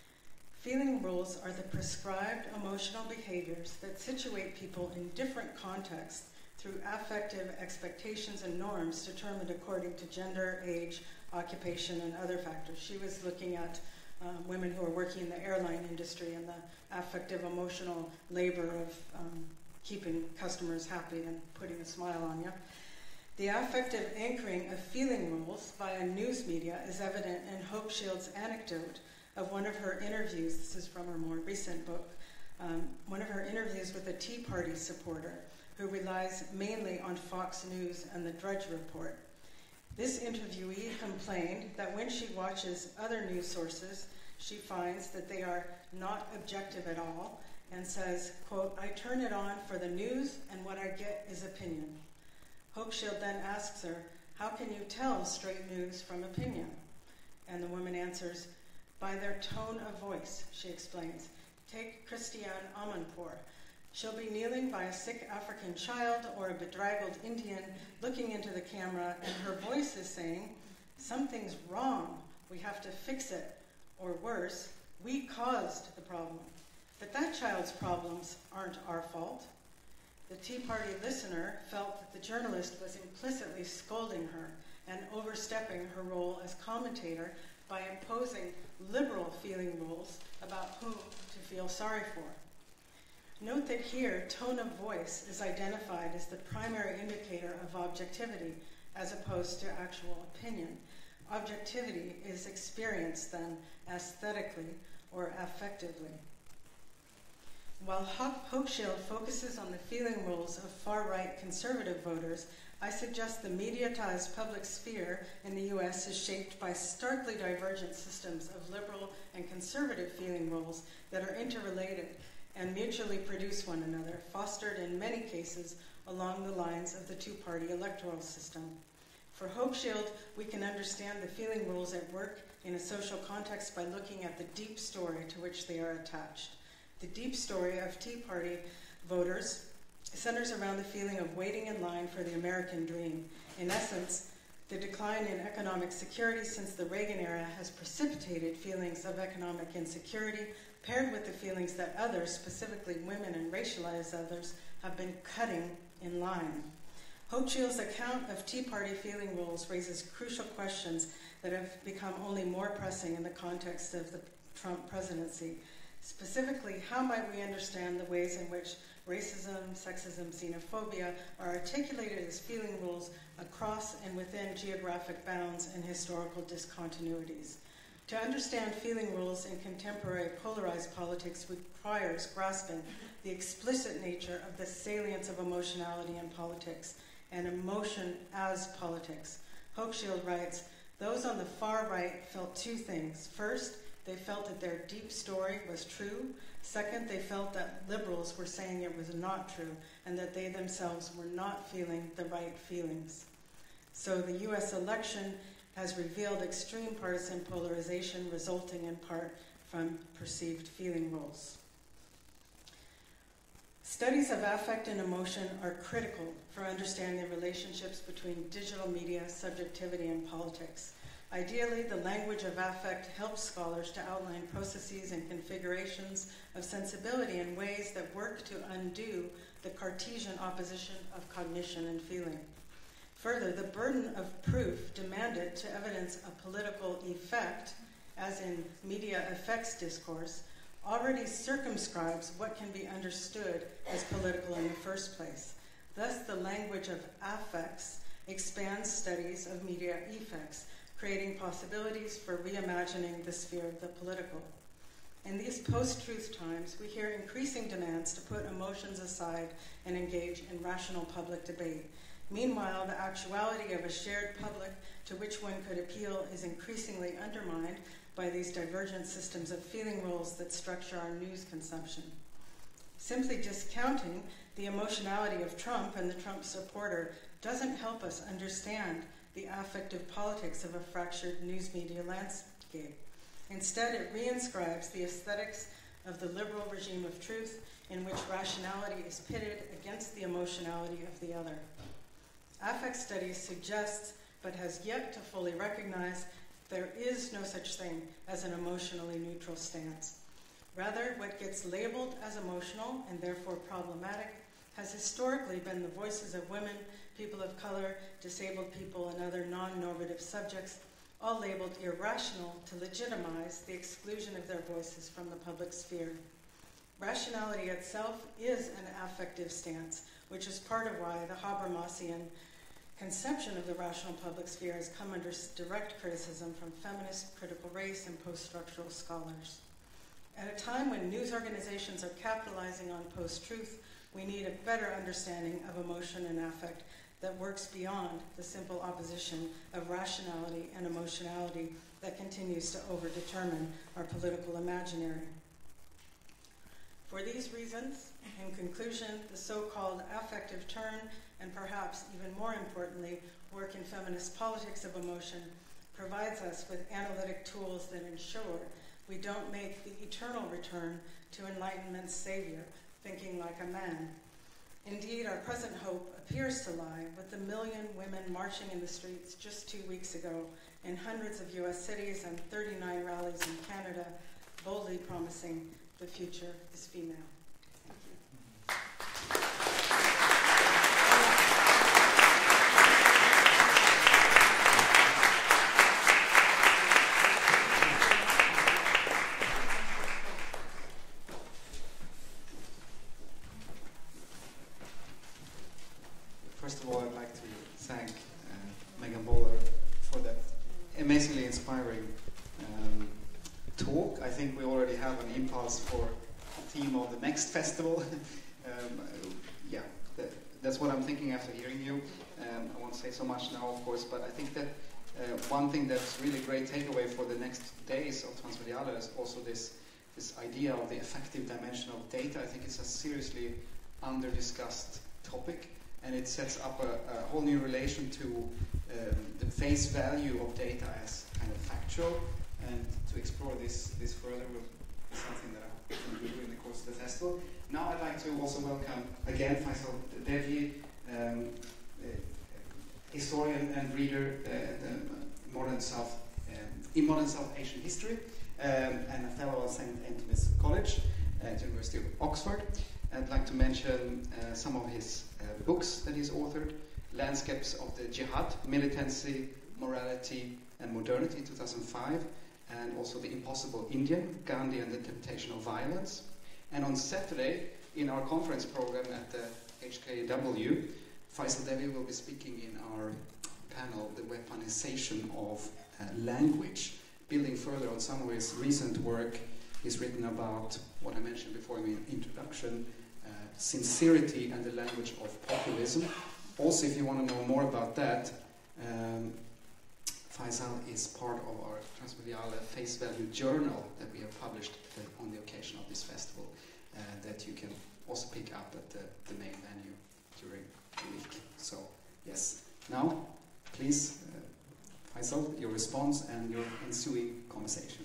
Feeling rules are the prescribed emotional behaviors that situate people in different contexts through affective expectations and norms determined according to gender, age, occupation, and other factors. She was looking at women who are working in the airline industry and the affective emotional labor of keeping customers happy and putting a smile on you. The affective anchoring of feeling rules via news media is evident in Hochschild's anecdote of one of her interviews. This is from her more recent book. One of her interviews with a Tea Party supporter who relies mainly on Fox News and the Drudge Report. This interviewee complained that when she watches other news sources, she finds that they are not objective at all and says, quote, "I turn it on for the news and what I get is opinion." Hochschild then asks her, "How can you tell straight news from opinion?" And the woman answers, "By their tone of voice," she explains. Take Christiane Amanpour. She'll be kneeling by a sick African child or a bedraggled Indian looking into the camera, and her voice is saying, "Something's wrong. We have to fix it." Or worse, "We caused the problem. But that child's problems aren't our fault." The Tea Party listener felt that the journalist was implicitly scolding her and overstepping her role as commentator by imposing liberal feeling rules about whom to feel sorry for. Note that here, tone of voice is identified as the primary indicator of objectivity as opposed to actual opinion. Objectivity is experienced then aesthetically or affectively. While Hochschild focuses on the feeling rules of far-right conservative voters, I suggest the mediatized public sphere in the US is shaped by starkly divergent systems of liberal and conservative feeling rules that are interrelated and mutually produce one another, fostered in many cases along the lines of the two-party electoral system. For Hochschild, we can understand the feeling rules at work in a social context by looking at the deep story to which they are attached. The deep story of Tea Party voters centers around the feeling of waiting in line for the American dream. In essence, the decline in economic security since the Reagan era has precipitated feelings of economic insecurity, paired with the feelings that others, specifically women and racialized others, have been cutting in line. Hochschild's account of Tea Party feeling rules raises crucial questions that have become only more pressing in the context of the Trump presidency. Specifically, how might we understand the ways in which racism, sexism, xenophobia are articulated as feeling rules across and within geographic bounds and historical discontinuities? To understand feeling rules in contemporary polarized politics requires grasping the explicit nature of the salience of emotionality in politics and emotion as politics. Hochschild writes, "Those on the far right felt two things. First, they felt that their deep story was true. Second, they felt that liberals were saying it was not true and that they themselves were not feeling the right feelings." So the US election has revealed extreme partisan polarization resulting in part from perceived feeling rules. Studies of affect and emotion are critical for understanding relationships between digital media, subjectivity, and politics. Ideally, the language of affect helps scholars to outline processes and configurations of sensibility in ways that work to undo the Cartesian opposition of cognition and feeling. Further, the burden of proof demanded to evidence a political effect, as in media effects discourse, already circumscribes what can be understood as political in the first place. Thus, the language of affects expands studies of media effects, creating possibilities for reimagining the sphere of the political. In these post-truth times, we hear increasing demands to put emotions aside and engage in rational public debate. Meanwhile, the actuality of a shared public to which one could appeal is increasingly undermined by these divergent systems of feeling roles that structure our news consumption. Simply discounting the emotionality of Trump and the Trump supporter doesn't help us understand the affective politics of a fractured news media landscape. Instead, it reinscribes the aesthetics of the liberal regime of truth in which rationality is pitted against the emotionality of the other. Affect studies suggests, but has yet to fully recognize, there is no such thing as an emotionally neutral stance. Rather, what gets labeled as emotional and therefore problematic has historically been the voices of women, people of color, disabled people, and other non-normative subjects, all labeled irrational to legitimize the exclusion of their voices from the public sphere. Rationality itself is an affective stance, which is part of why the Habermasian conception of the rational public sphere has come under direct criticism from feminist, critical race, and post-structural scholars. At a time when news organizations are capitalizing on post-truth, we need a better understanding of emotion and affect that works beyond the simple opposition of rationality and emotionality that continues to overdetermine our political imaginary. For these reasons, in conclusion, the so-called affective turn, and perhaps even more importantly, work in feminist politics of emotion, provides us with analytic tools that ensure we don't make the eternal return to Enlightenment's savior, thinking like a man. Indeed, our present hope appears to lie with the 1 million women marching in the streets just 2 weeks ago in hundreds of US cities and 39 rallies in Canada, boldly promising the future is female. First of all, I'd like to thank Megan Bowler for that amazingly inspiring talk. I think we already have an impulse for the theme of the next festival. That's what I'm thinking after hearing you. I won't say so much now, of course, but I think that one thing that's really great takeaway for the next days of Transmediale is also this idea of the affective dimension of data. I think it's a seriously under-discussed topic. And it sets up a whole new relation to the face value of data as kind of factual. And to explore this further will be something that I will do in the course of the festival. Now I'd like to also welcome again Faisal Devji, historian and reader in modern South Asian history, and a fellow at St. Antony's College at the University of Oxford. I'd like to mention some of his books that he's authored: Landscapes of the Jihad, Militancy, Morality and Modernity, 2005, and also The Impossible Indian, Gandhi and the Temptation of Violence. And on Saturday, in our conference program at the HKW, Faisal Devji will be speaking in our panel, The Weaponization of Language, building further on some of his recent work. He's written about what I mentioned before in the introduction, sincerity and the language of populism. Also, if you want to know more about that, Faisal is part of our Transmediale Face Value Journal that we have published on the occasion of this festival, that you can also pick up at the main venue during the week. So, yes. Now, please, Faisal, your response and your ensuing conversation.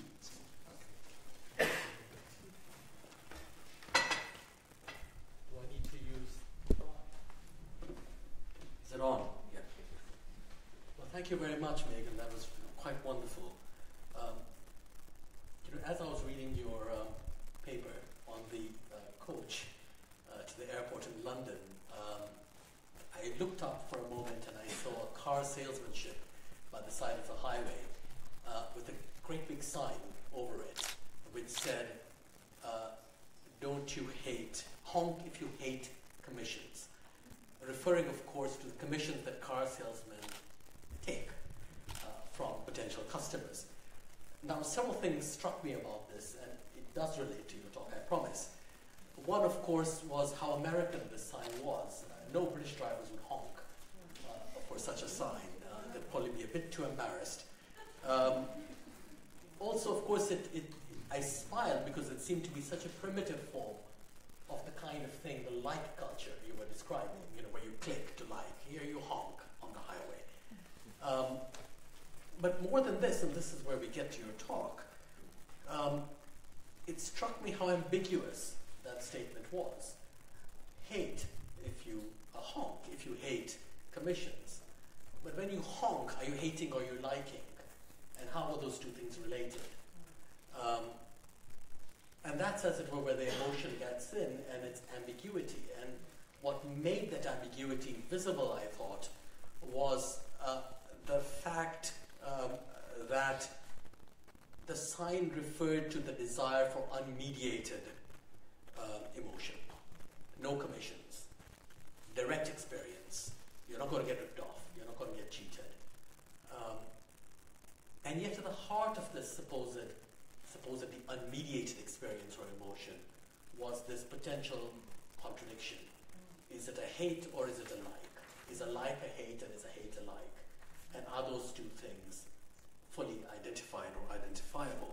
On. Yeah. Well, thank you very much, Megan. That was quite wonderful. As I was reading your paper on the coach to the airport in London, I looked up for a moment and I saw a car salesmanship by the side of the highway with a great big sign over it which said, "Don't you hate, honk if you hate commissions," referring, of course, to the commissions that car salesmen take from potential customers. Now, several things struck me about this, and it does relate to your talk, I promise. One, of course, was how American this sign was. No British drivers would honk for such a sign. They'd probably be a bit too embarrassed. Also, of course, I smiled because it seemed to be such a primitive form of the kind of thing, the like culture you were describing, where you click to like, here you honk on the highway. But more than this, and this is where we get to your talk, it struck me how ambiguous that statement was. Hate if you honk, if you hate commissions. But when you honk, are you hating or are you liking? And how are those two things related? And that's, as it were, where the emotion gets in and its ambiguity. And what made that ambiguity visible, I thought, was the fact that the sign referred to the desire for unmediated emotion. No commissions. Direct experience. You're not going to get ripped off. You're not going to get cheated. And yet at the heart of this supposedly unmediated experience or emotion was this potential contradiction. Is it a hate or is it a like? Is a like a hate and is a hate a like? And are those two things fully identified or identifiable?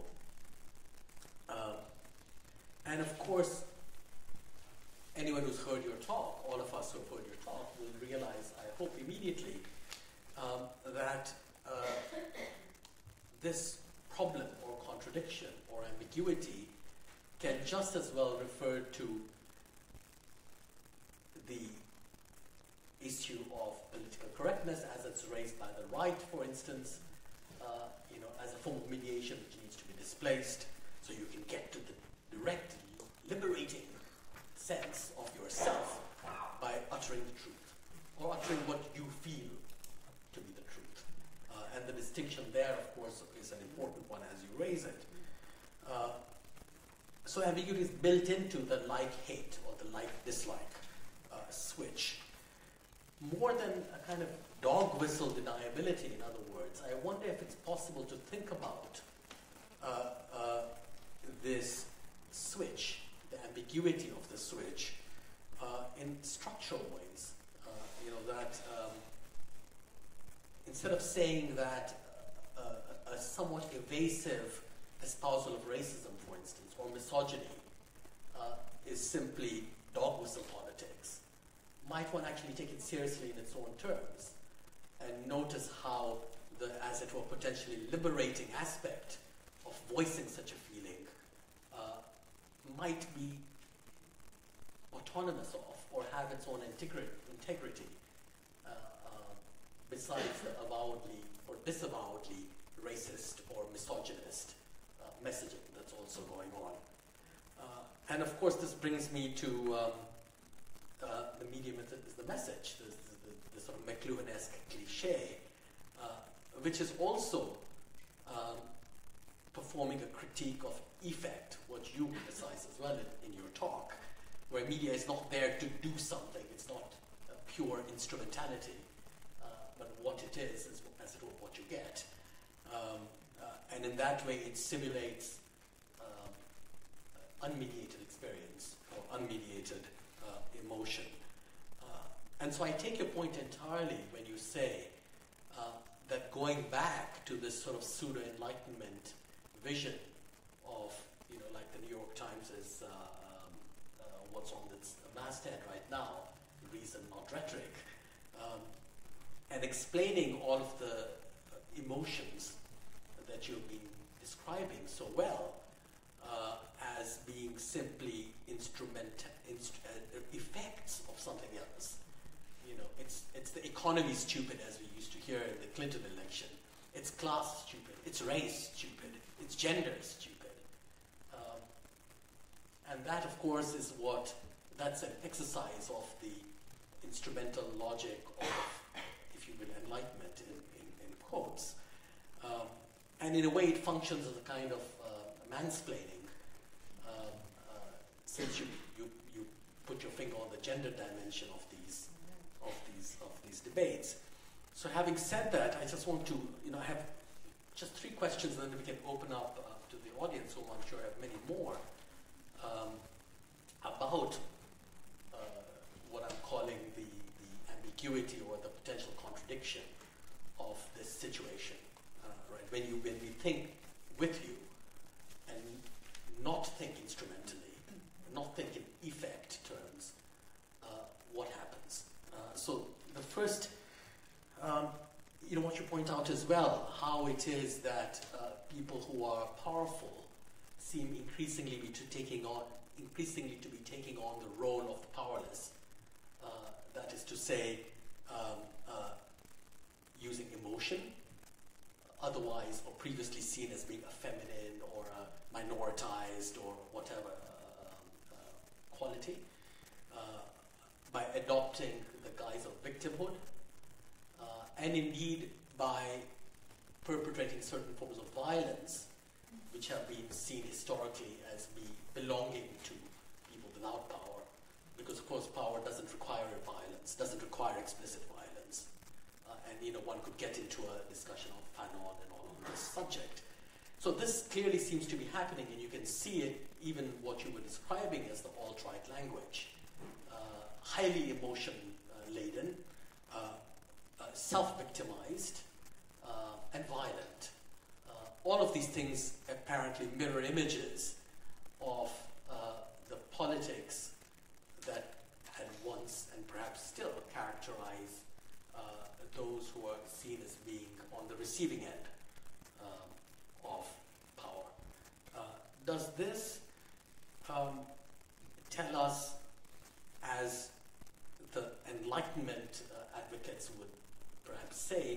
And of course, anyone who's heard your talk, all of us who have heard your talk, will realize, I hope immediately, that this problem or contradiction or ambiguity can just as well refer to the issue of political correctness as it's raised by the right, for instance, as a form of mediation which needs to be displaced so you can get to the direct, liberating sense of yourself by uttering the truth or uttering what you feel to be the truth. And the distinction there, of course, is an important one as you raise it. So ambiguity is built into the like-hate or the like-dislike switch. More than a kind of dog whistle deniability, in other words, I wonder if it's possible to think about this switch, the ambiguity of the switch, in structural ways. That instead of saying that a somewhat evasive espousal of racism, for instance, or misogyny is simply dog whistle politics, might one actually take it seriously in its own terms and notice how the, as it were, potentially liberating aspect of voicing such a feeling might be autonomous of or have its own integrity besides the avowedly or disavowedly racist or misogynist messaging that's also going on. And of course this brings me to the medium is the message, the sort of McLuhan-esque cliche, which is also performing a critique of effect, what you emphasize as well in your talk, where media is not there to do something, it's not a pure instrumentality, but what it is as it were what you get. And in that way it simulates unmediated experience or unmediated emotion. And so I take your point entirely when you say that going back to this sort of pseudo-enlightenment vision of, like the New York Times is what's on its masthead right now, reason, not rhetoric, and explaining all of the emotions that you've been describing so well as being simply effects of something else. It's the economy stupid, as we used to hear in the Clinton election. It's class stupid. It's race stupid. It's gender stupid. And that, of course, that's an exercise of the instrumental logic of, if you will, enlightenment in quotes. And in a way, it functions as a kind of mansplaining, since you put your finger on the gender dimension of these debates. So, having said that, I just want to, I have just 3 questions, and then we can open up to the audience, whom I'm sure have many more, about what I'm calling the ambiguity or the potential contradiction of this situation, right? When we think with you and not think instrumentally, not think in effect terms, what happens? So the first, what you point out as well, how it is that people who are powerful seem increasingly to be taking on the role of the powerless. That is to say, using emotion, otherwise or previously seen as being effeminate or minoritized or whatever quality, by adopting the guise of victimhood, and indeed by perpetrating certain forms of violence, which have been seen historically as belonging to people without power, because of course power doesn't require violence, doesn't require explicit violence, and one could get into a discussion of Fanon and all of this subject. So this clearly seems to be happening, and you can see it even what you were describing as the alt-right language, highly emotion-laden, self-victimized, and violent. All of these things apparently mirror images of the politics that had once and perhaps still characterize those who are seen as being on the receiving end of power. Does this tell us, as the Enlightenment advocates would perhaps say,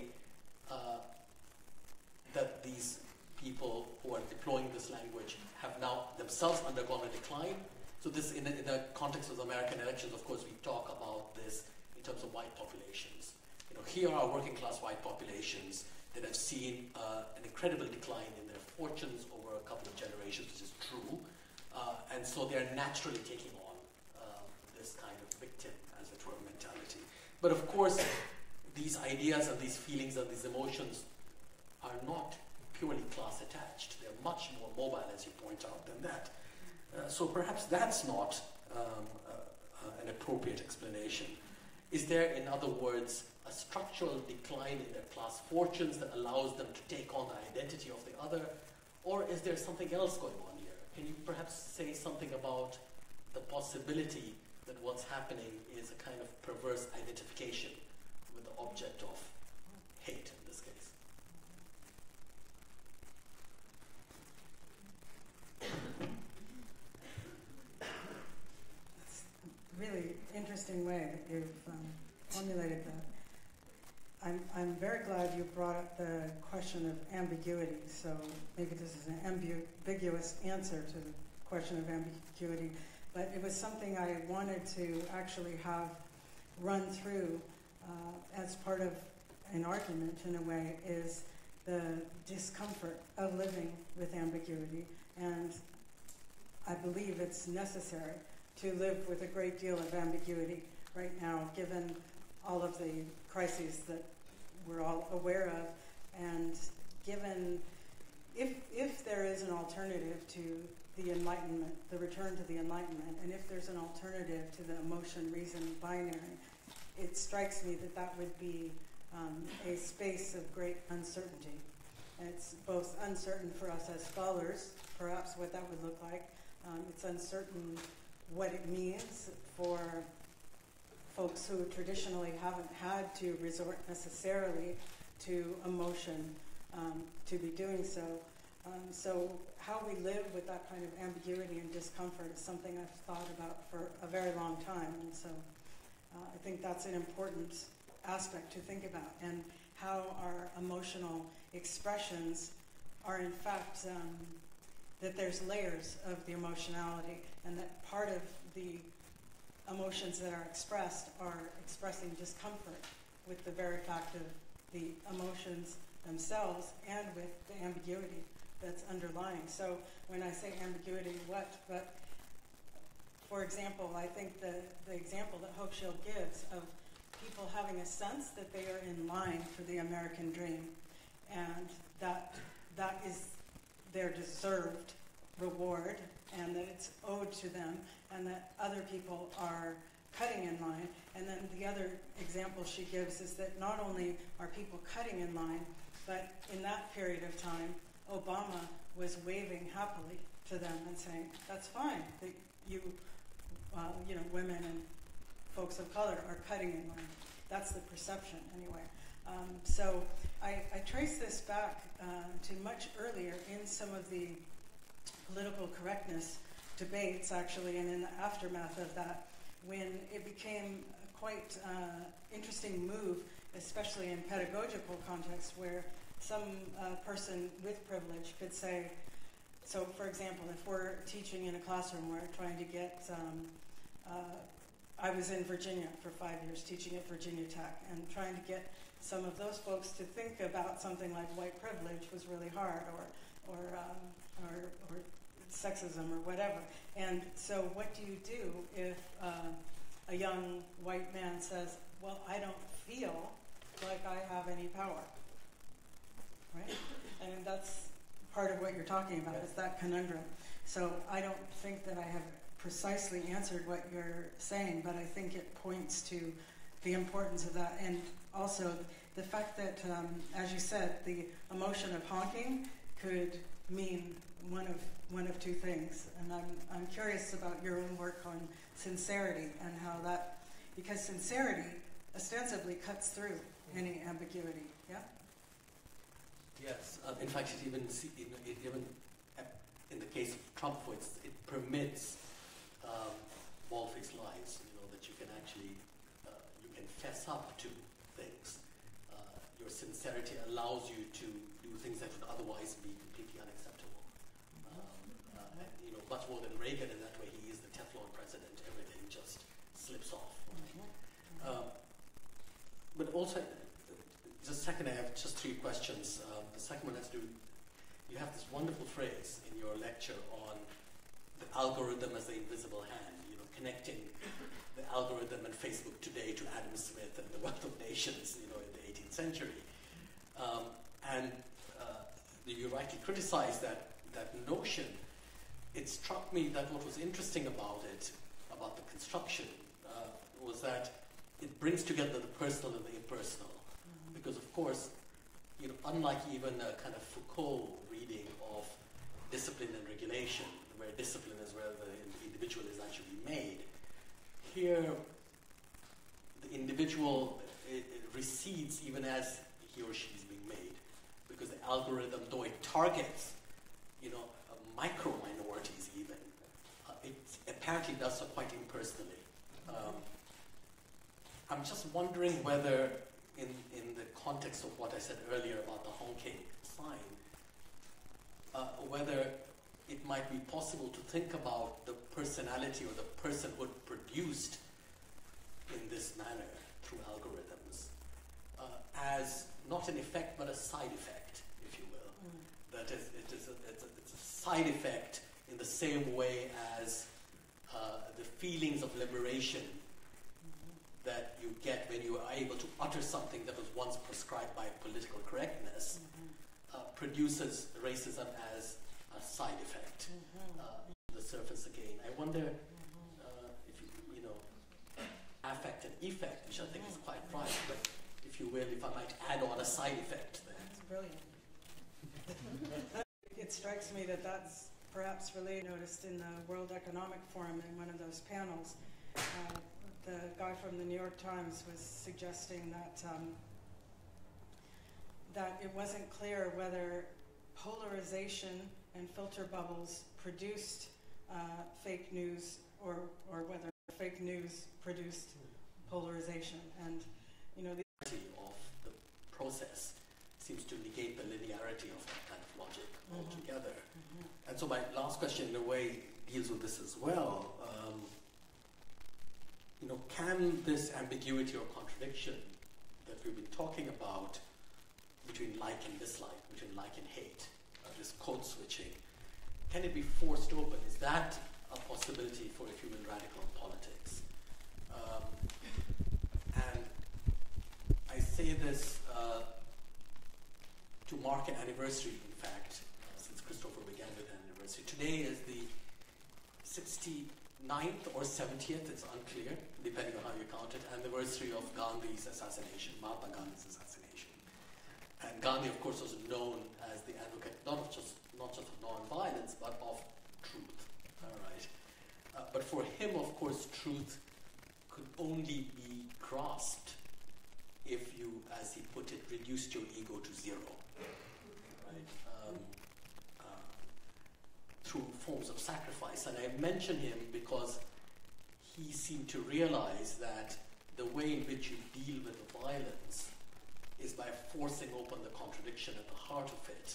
that these people who are deploying this language have now themselves undergone a decline? So this, in the context of the American elections, of course, we talk about this in terms of white populations. Here are working class white populations that have seen an incredible decline in their fortunes over a couple of generations, which is true, and so they're naturally taking on this kind of victim, as it were, mentality. But of course, these ideas and these feelings and these emotions are not purely class attached. They're much more mobile, as you point out, than that. So perhaps that's not an appropriate explanation. Is there, in other words, a structural decline in their class fortunes that allows them to take on the identity of the other? Or is there something else going on here? Can you perhaps say something about the possibility that what's happening is a kind of perverse identification with the object of hate in this case? That's a really interesting way that you've formulated that. I'm very glad you brought up the question of ambiguity. So maybe this is an ambiguous answer to the question of ambiguity, but it was something I wanted to actually have run through as part of an argument, in a way, is the discomfort of living with ambiguity. And I believe it's necessary to live with a great deal of ambiguity right now, given all of the crises that we're all aware of, and given if there is an alternative to the Enlightenment, the return to the Enlightenment, and if there's an alternative to the emotion-reason binary, it strikes me that that would be a space of great uncertainty. It's both uncertain for us as scholars, perhaps what that would look like. It's uncertain what it means for folks who traditionally haven't had to resort necessarily to emotion to be doing so. So how we live with that kind of ambiguity and discomfort is something I've thought about for a very long time. And so I think that's an important aspect to think about, and how our emotional expressions are in fact, that there's layers of the emotionality, and that part of the emotions that are expressed are expressing discomfort with the very fact of the emotions themselves and with the ambiguity that's underlying. So when I say ambiguity, but for example, I think the example that Hochschild gives of people having a sense that they are in line for the American dream, and that is their deserved reward, and that it's owed to them, and that other people are cutting in line. And then the other example she gives is that not only are people cutting in line, but in that period of time, Obama was waving happily to them and saying, that's fine, that you women and folks of color are cutting in line. That's the perception, anyway. So I trace this back to much earlier in some of the political correctness debates, actually, and in the aftermath of that, when it became a quite interesting move, especially in pedagogical context, where some person with privilege could say, so for example, if we're teaching in a classroom, we're trying to get, I was in Virginia for 5 years teaching at Virginia Tech, and trying to get some of those folks to think about something like white privilege was really hard, or sexism or whatever. And so what do you do if a young white man says, well, I don't feel like I have any power, right? And that's part of what you're talking about, is that conundrum. So I don't think that I have precisely answered what you're saying, but I think it points to the importance of that, and also the fact that, as you said, the emotion of honking could mean one of two things. And I'm curious about your own work on sincerity and how that, because sincerity ostensibly cuts through any ambiguity. Yeah. Yes. In fact, it even in the case of Trump, it permits bald-faced lies. That you can actually you can fess up to things. Your sincerity allows you to do things that would otherwise be completely unacceptable. Much more than Reagan in that way. He is the Teflon president. Everything just slips off. But also, just a second, I have just 3 questions. The second one has to do, you have this wonderful phrase in your lecture on the algorithm as the invisible hand, connecting the algorithm and Facebook today to Adam Smith and the Wealth of Nations, in the 18th century. And you rightly criticize that notion. It struck me that what was interesting about it, about the construction, was that it brings together the personal and the impersonal. Because, of course, unlike even a kind of Foucault reading of discipline and regulation, where discipline is where the individual is actually made, here the individual it recedes even as he or she is being made. Because the algorithm, though it targets, micro minorities even, it apparently does so quite impersonally. I'm just wondering whether, in the context of what I said earlier about the honking sign, whether it might be possible to think about the personality or the personhood produced in this manner through algorithms as not an effect but a side effect, if you will. That is, it's a side effect in the same way as the feelings of liberation that you get when you are able to utter something that was once prescribed by political correctness produces racism as a side effect. The surface again. I wonder if affect and effect, which I think is quite right, but if you will, if I might add on a side effect there. That's brilliant. It strikes me that that's perhaps really noticed in the World Economic Forum in one of those panels. The guy from the New York Times was suggesting that it wasn't clear whether polarization and filter bubbles produced fake news or whether fake news produced polarization. And the of the process seems to negate the linearity of that kind of logic altogether. And so my last question, in a way, deals with this as well. Can this ambiguity or contradiction that we've been talking about between like and dislike, between like and hate, this code switching, can it be forced open? Is that a possibility for a human radical in politics? And I say this to mark an anniversary, in fact, since Christopher began with an anniversary. Today is the 9th or 70th, it's unclear, depending on how you count it, anniversary of Gandhi's assassination, Mahatma Gandhi's assassination. And Gandhi, of course, was known as the advocate not just of non-violence, but of truth. All right. But for him, of course, truth could only be grasped if you, as he put it, reduced your ego to zero. Right? Through forms of sacrifice. And I mention him because he seemed to realize that the way in which you deal with the violence is by forcing open the contradiction at the heart of it.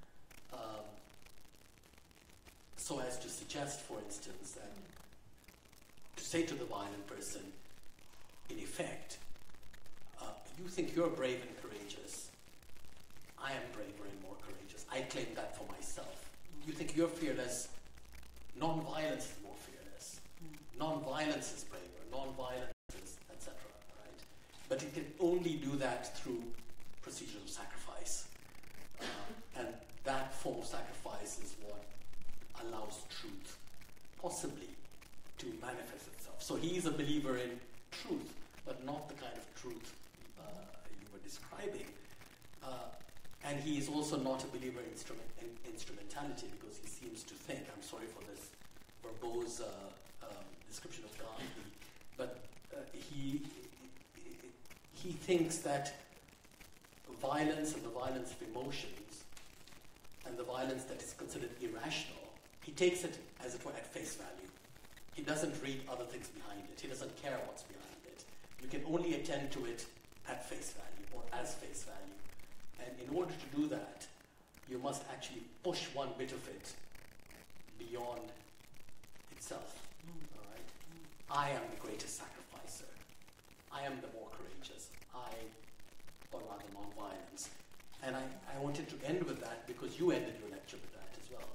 So as to suggest, for instance, that to say to the violent person, in effect, you think you're brave and courageous. I am braver and more courageous. I claim that for myself. You think you're fearless. Non-violence is more fearless. Non-violence is braver. Non-violence is etc. Right? But it can only do that through procedures of sacrifice. And that form of sacrifice is what allows truth possibly to manifest itself. So he is a believer in truth, but not the kind of truth you were describing. And he is also not a believer in instrumentality, because he seems to think, I'm sorry for this verbose description of Gandhi, but he thinks that violence and the violence of emotions and the violence that is considered irrational, he takes it, as it were, at face value. He doesn't read other things behind it. He doesn't care what's behind it. You can only attend to it at face value or as face value. And in order to do that, you must actually push one bit of it beyond itself. All right? I am the greatest sacrificer. I am the more courageous. Or rather non-violence. And I wanted to end with that because you ended your lecture with that as well.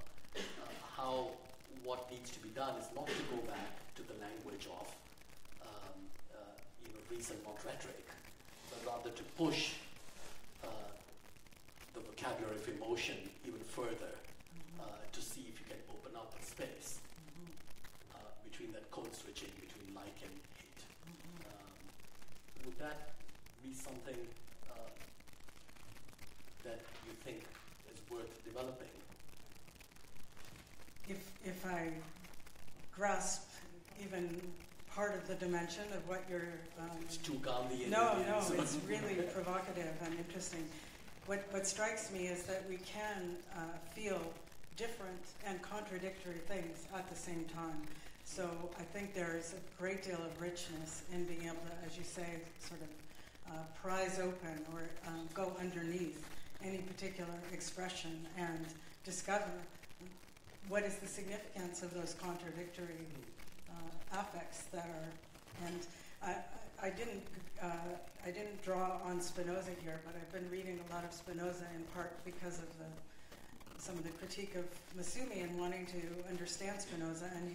What needs to be done is not to go back to the language of reason, not rhetoric, but rather to push the vocabulary of emotion even further to see if you can open up a space between that code switching between like and hate. Would that be something that you think is worth developing? If I grasp even part of the dimension of what you're... it's too Gandhian. No, it's really provocative and interesting. What strikes me is that we can feel different and contradictory things at the same time. So I think there is a great deal of richness in being able to, as you say, sort of prise open or go underneath any particular expression and discover what is the significance of those contradictory affects that are. And I didn't draw on Spinoza here, but I've been reading a lot of Spinoza in part because of some of the critique of Masumi and wanting to understand Spinoza and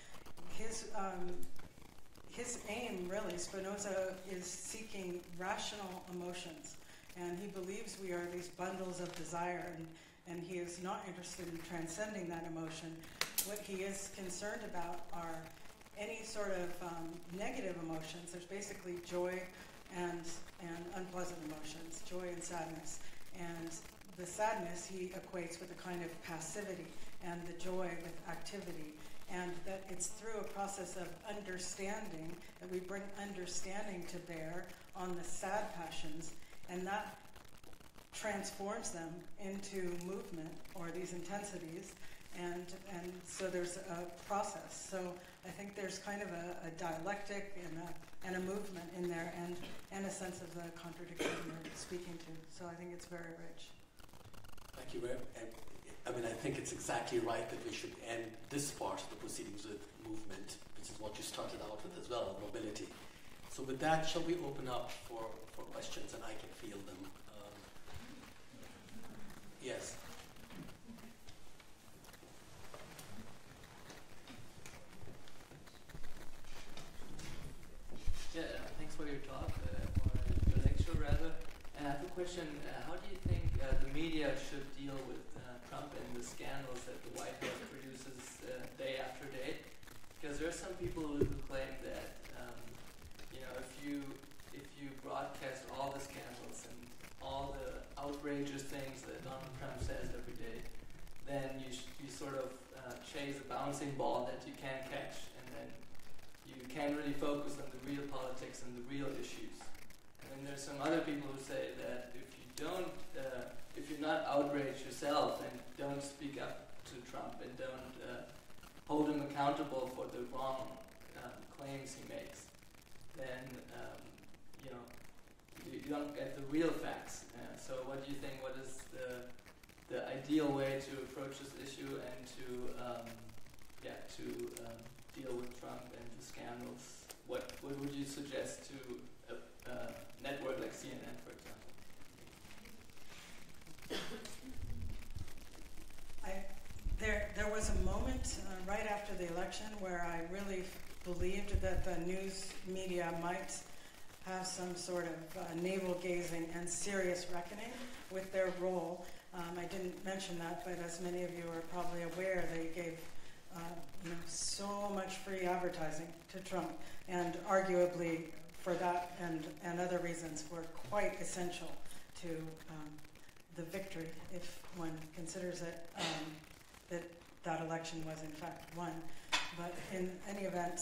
his aim, really. Spinoza is seeking rational emotions, and he believes we are these bundles of desire, and he is not interested in transcending that emotion. What he is concerned about are any sort of negative emotions. There's basically joy and unpleasant emotions, joy and sadness. And the sadness he equates with a kind of passivity, and the joy with activity. And that it's through a process of understanding that we bring understanding to bear on the sad passions, and that transforms them into movement or these intensities, and so there's a process. So I think there's kind of a dialectic and a movement in there, and a sense of the contradiction you're speaking to. So I think it's very rich. Thank you very much. I mean, I think it's exactly right that we should end this part of the proceedings with movement, which is what you started out with as well, mobility. So with that, shall we open up for questions, and I can field them? Yes. Yeah, thanks for your talk, or your lecture rather. And I have a question. How do you think the media should deal with Trump and the scandals that the White House produces day after day? Because there are some people who claim that if you broadcast all the scandals and all the outrageous things that Donald Trump says every day, then you sort of chase a bouncing ball that you can't catch, and then you can't really focus on the real politics and the real issues. And then there's some other people who say that if you're not outraged yourself and don't speak up to Trump and don't hold him accountable for the wrong claims he makes, then you don't get the real facts. So what do you think? What is the ideal way to approach this issue and to deal with Trump and the scandals? What would you suggest to a network like CNN, for example? There was a moment right after the election where I really believed that the news media might have some sort of navel-gazing and serious reckoning with their role. I didn't mention that, but as many of you are probably aware, they gave so much free advertising to Trump, and arguably for that and other reasons were quite essential to the victory, if one considers it that election was in fact won. But in any event,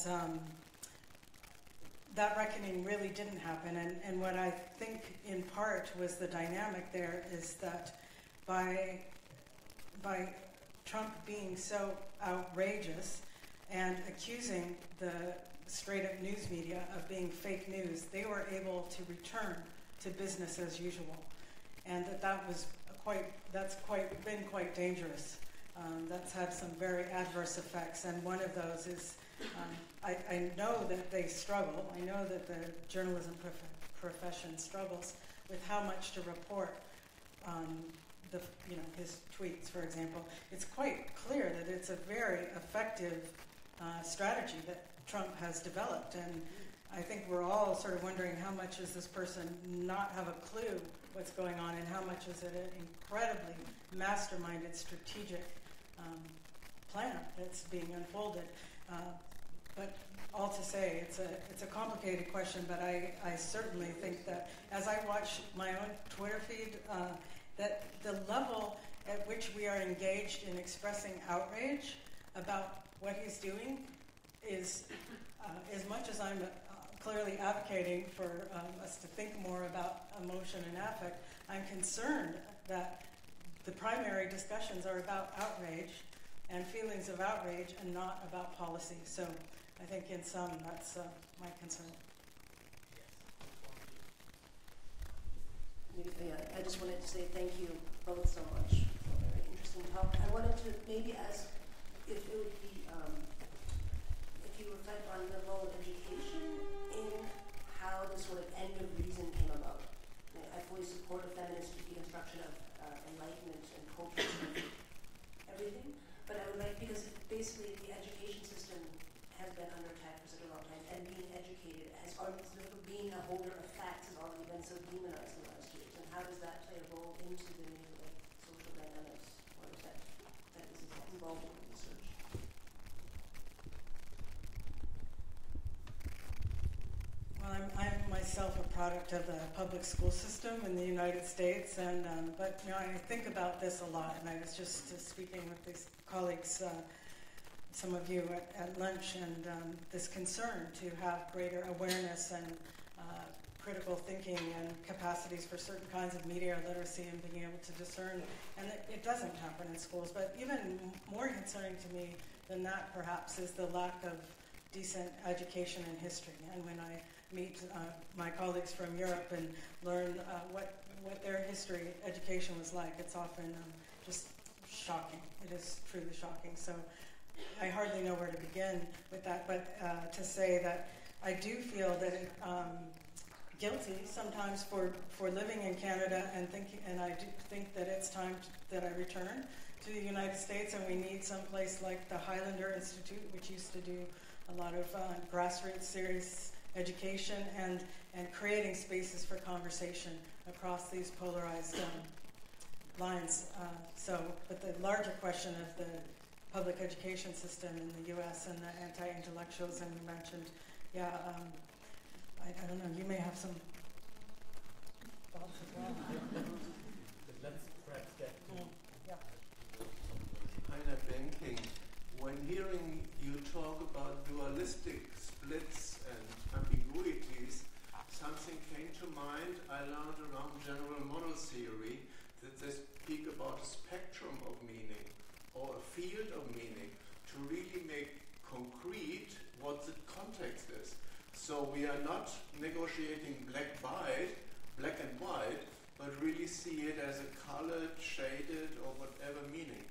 that reckoning really didn't happen, and what I think in part was the dynamic there is that by Trump being so outrageous and accusing the straight-up news media of being fake news, they were able to return to business as usual, and that's been quite dangerous. That's had some very adverse effects, and one of those is I know that they struggle. I know that the journalism profession struggles with how much to report on his tweets, for example. It's quite clear that it's a very effective strategy that Trump has developed, and I think we're all sort of wondering how much does this person not have a clue what's going on, and how much is it an incredibly masterminded strategic plan that's being unfolded. But all to say, it's a complicated question, but I certainly think that as I watch my own Twitter feed, that the level at which we are engaged in expressing outrage about what he's doing is, as much as I'm clearly advocating for us to think more about emotion and affect, I'm concerned that the primary discussions are about outrage and feelings of outrage and not about policy. So I think in sum, that's my concern. I just wanted to say thank you both so much for a very interesting talk. I wanted to maybe ask if it would be, if you reflect on the role of education in how the sort of end of reason came about. I fully support a feminist deconstruction of enlightenment and culture and everything, but I would like, because basically the education system has been under attack for such a long time, and being educated as being a holder of facts has already been so demonized in the last years. And how does that play a role into the new social dynamics, or is that is involved in research? Well, I'm myself a product of the public school system in the United States, and but I think about this a lot. And I was just speaking with these colleagues, some of you at lunch, and this concern to have greater awareness and critical thinking and capacities for certain kinds of media literacy and being able to discern. And it doesn't happen in schools. But even more concerning to me than that, perhaps, is the lack of decent education in history. And when I meet my colleagues from Europe and learn what their history education was like, it's often just shocking. It is truly shocking. So I hardly know where to begin with that, but to say that I do feel that guilty sometimes for living in Canada and I do think that it's time that I return to the United States, and we need some place like the Highlander Institute, which used to do a lot of grassroots serious education and creating spaces for conversation across these polarized lines. But the larger question of public education system in the U.S. and the anti-intellectuals, and you mentioned, I don't know, you may have some thoughts as well. Let's perhaps get to Heiner Benking. When hearing you talk about dualistic splits and ambiguities, something came to mind. I learned around general model theory that they speak about a spectrum of meaning or a field of meaning to really make concrete what the context is. So we are not negotiating black and white, but really see it as a colored, shaded, or whatever meaning.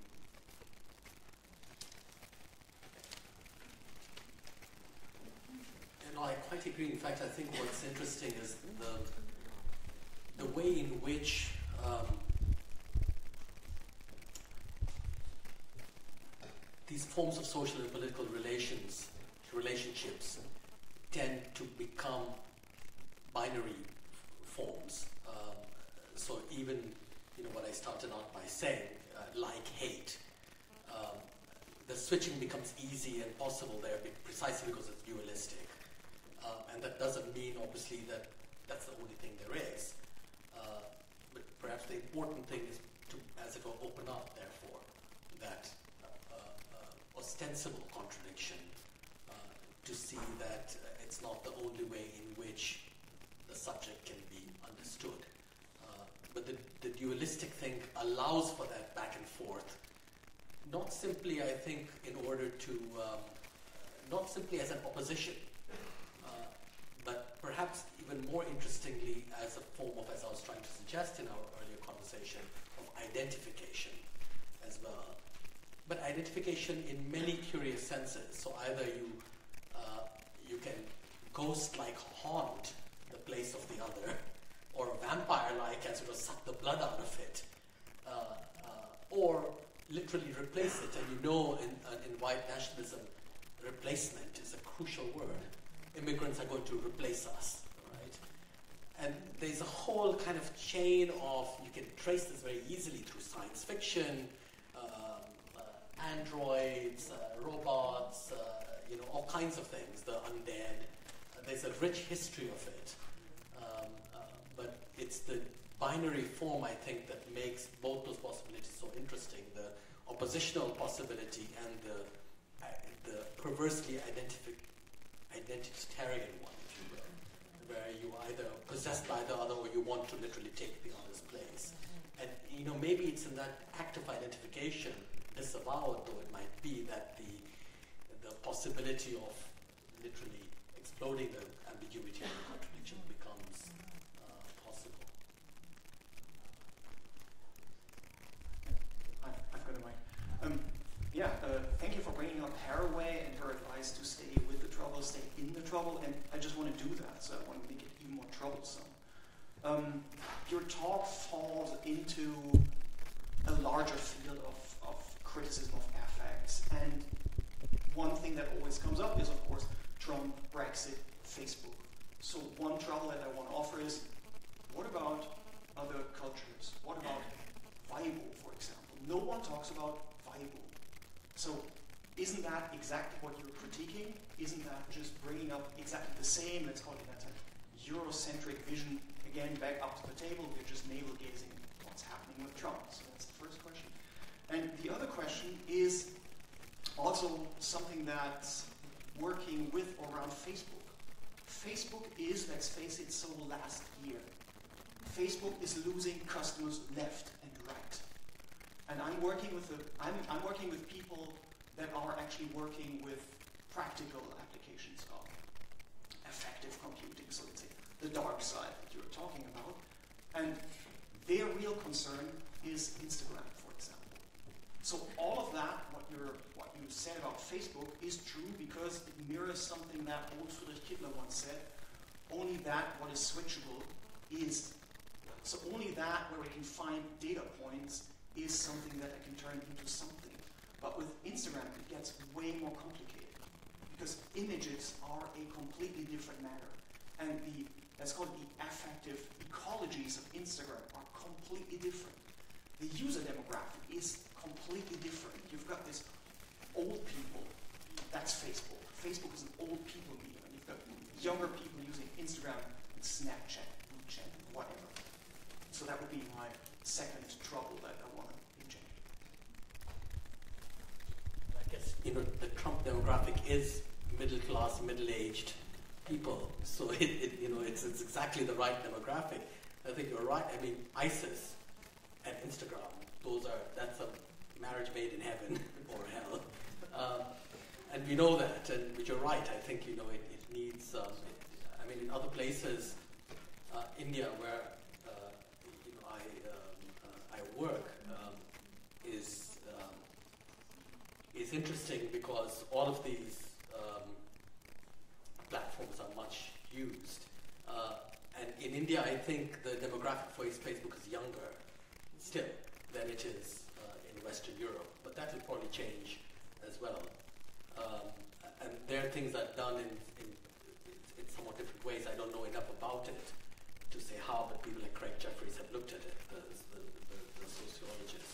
And I quite agree. In fact, I think what's interesting is the way in which these forms of social and political relationships tend to become binary forms. So even what I started out by saying, like hate, the switching becomes easy and possible there precisely because it's dualistic. And that doesn't mean, obviously, that that's the only thing there is. But perhaps the important thing is to, as it were, open up, therefore, that ostensible contradiction, to see that it's not the only way in which the subject can be understood. But the dualistic thing allows for that back and forth, not simply, I think, in order to, not simply as an opposition, but perhaps even more interestingly as a form of, as I was trying to suggest in our earlier conversation, of identification as well. But identification in many curious senses. So either you can ghost-like haunt the place of the other, or vampire-like and sort of suck the blood out of it, or literally replace it. And in white nationalism, replacement is a crucial word. Immigrants are going to replace us, right? And there's a whole kind of chain of, you can trace this very easily through science fiction, androids, robots, all kinds of things, the undead. There's a rich history of it. But it's the binary form, I think, that makes both those possibilities so interesting. The oppositional possibility and the perversely identitarian one, if you will, where you either possessed by the other or you want to literally take the other's place. And maybe it's in that act of identification, disavowed though it might be, that the possibility of literally exploding the ambiguity and the contradiction becomes possible. I've got a mic. Thank you for bringing up Haraway and her advice to stay with the trouble, stay in the trouble, and I just want to do that, so I want to make it even more troublesome. Your talk falls into a larger field of criticism of affects, and one thing that always comes up is, of course, Trump, Brexit, Facebook. So one trouble that I want to offer is, what about other cultures? What about Weibo, for example? No one talks about Weibo. So isn't that exactly what you're critiquing? Isn't that just bringing up exactly the same, let's call it that Eurocentric vision, again, back up to the table? We're just navel-gazing what's happening with Trump. So that's the first question. And the other question is also something that's working with or around Facebook. Facebook is, let's face it, so last year. Facebook is losing customers left and right. And I'm working with people that are actually working with practical applications of effective computing, so let's say the dark side that you're talking about. And their real concern is Instagram, for example. So all of that, what you said about Facebook, is true because it mirrors something that old Friedrich Kittler once said: only that what is switchable is. So only that where we can find data points is something that I can turn into something. But with Instagram, it gets way more complicated because images are a completely different matter. And let's call it the affective ecologies of Instagram are completely different. The user demographic is completely different. You've got this old people, that's Facebook. Facebook is an old people medium. And you've got younger people using Instagram and Snapchat, WeChat, whatever. So that would be my second trouble that I want to inject. I guess, the Trump demographic is middle class, middle-aged people. So it's exactly the right demographic. I think you're right. I mean, ISIS and Instagram, that's a marriage made in heaven or hell. And we know that, but you're right. I think, it needs, in other places, India, where, I work, is interesting because all of these platforms are much used. And in India, I think the demographic for Facebook is younger still than it is in Western Europe. But that will probably change as well. And there are things that are done in somewhat different ways. I don't know enough about it to say how, but people like Craig Jeffries have looked at it, the sociologists.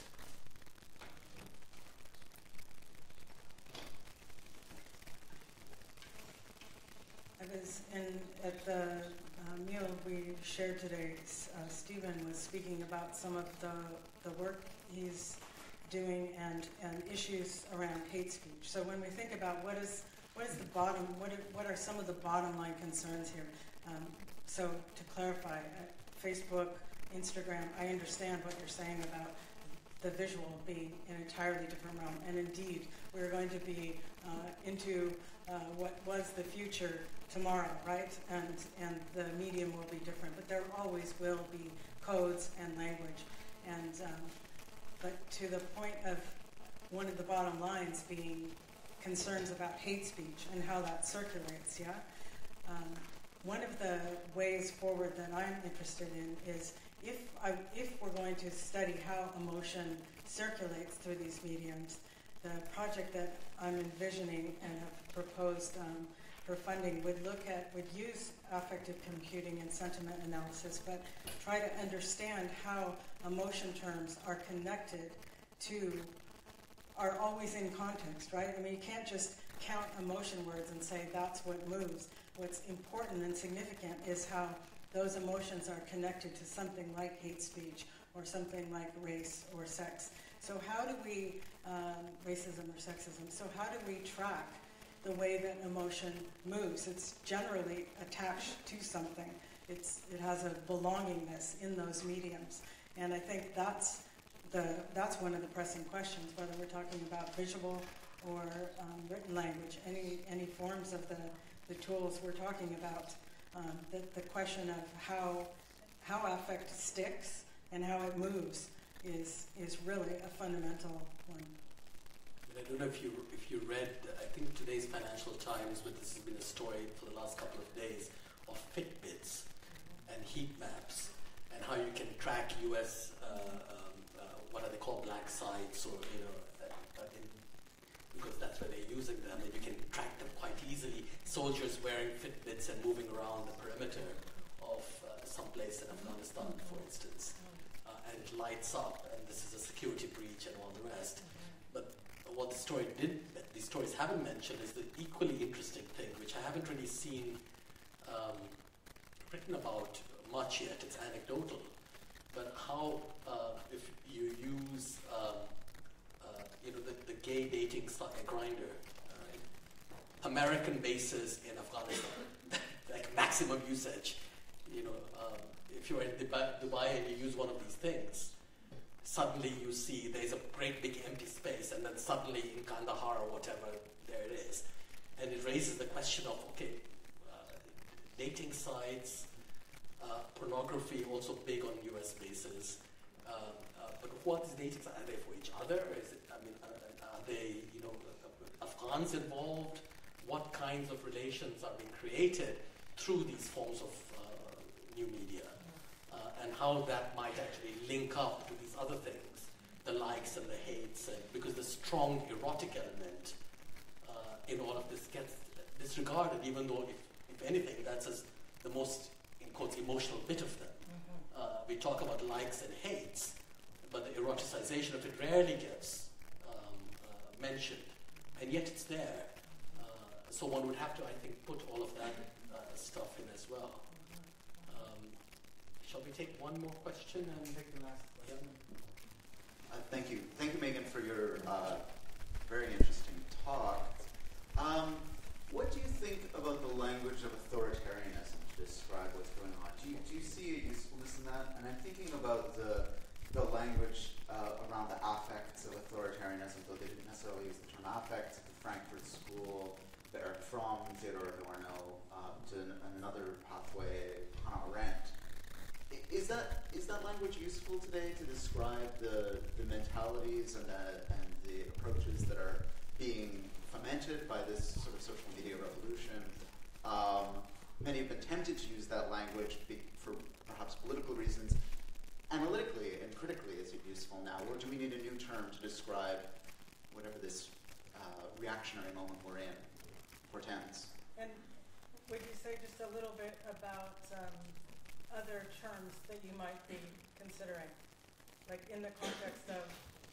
I was at the meal we shared today. Stephen was speaking about some of the work he's doing and issues around hate speech. So when we think about what are some of the bottom line concerns here? So to clarify, Facebook, Instagram, I understand what you're saying about the visual being an entirely different realm. And indeed, we're going to be into what was the future tomorrow, right? And the medium will be different, but there always will be codes and language. And but to the point of one of the bottom lines being concerns about hate speech and how that circulates, yeah? One of the ways forward that I'm interested in is if we're going to study how emotion circulates through these mediums, the project that I'm envisioning and have proposed for funding would use affective computing and sentiment analysis, but try to understand how emotion terms are connected are always in context, right? I mean, you can't just count emotion words and say that's what moves. What's important and significant is how those emotions are connected to something like hate speech or something like race or sex. So how do we, racism or sexism, so how do we track the way that emotion moves? It's generally attached to something. It has a belongingness in those mediums. And I think that's one of the pressing questions, whether we're talking about visual or written language, any forms of the tools we're talking about. The question of how affect sticks and how it moves is really a fundamental one. I don't know if you read, I think today's Financial Times, but this has been a story for the last couple of days, of Fitbits and heat maps and how you can track U.S. What are they called, black sites, or because that's where they're using them, and you can track them quite easily. Soldiers wearing Fitbits and moving around the perimeter of some place in Afghanistan, for instance, and it lights up, and this is a security breach and all the rest. But what these stories haven't mentioned is the equally interesting thing, which I haven't really seen written about much yet. It's anecdotal, but how if you use the gay dating site Grindr, American bases in Afghanistan, like maximum usage. If you're in Dubai and you use one of these things, suddenly you see there's a great big empty space, and then suddenly in Kandahar or whatever, there it is. And it raises the question of, dating sites, pornography also big on US bases. But what is dating sites? Are they for each other? Are they, Afghans involved? What kinds of relations are being created through these forms of new media? And how that might actually link up to these other things, the likes and the hates, and because the strong erotic element in all of this gets disregarded, even though, if anything, that's the most, in quotes, emotional bit of them. We talk about likes and hates, but the eroticization of it rarely gets mentioned. and yet it's there. So one would have to, I think, put all of that stuff in as well. Shall we take one more question and take the last question? Thank you. Thank you, Megan, for your very interesting talk. What do you think about the language of authoritarianism to describe what's going on? Do you see a usefulness in that? And I'm thinking about the language around the affects of authoritarianism, though they didn't necessarily use the term affects, at the Frankfurt School, the Erich Fromm, Theodor Adorno, to another pathway, Hannah Arendt. Is that language useful today to describe the mentalities and the approaches that are being fomented by this sort of social media revolution? Many have been tempted to use that language for perhaps political reasons. Analytically and critically, is it useful now, or do we need a new term to describe whatever this reactionary moment we're in portends? And would you say just a little bit about other terms that you might be considering, like in the context of?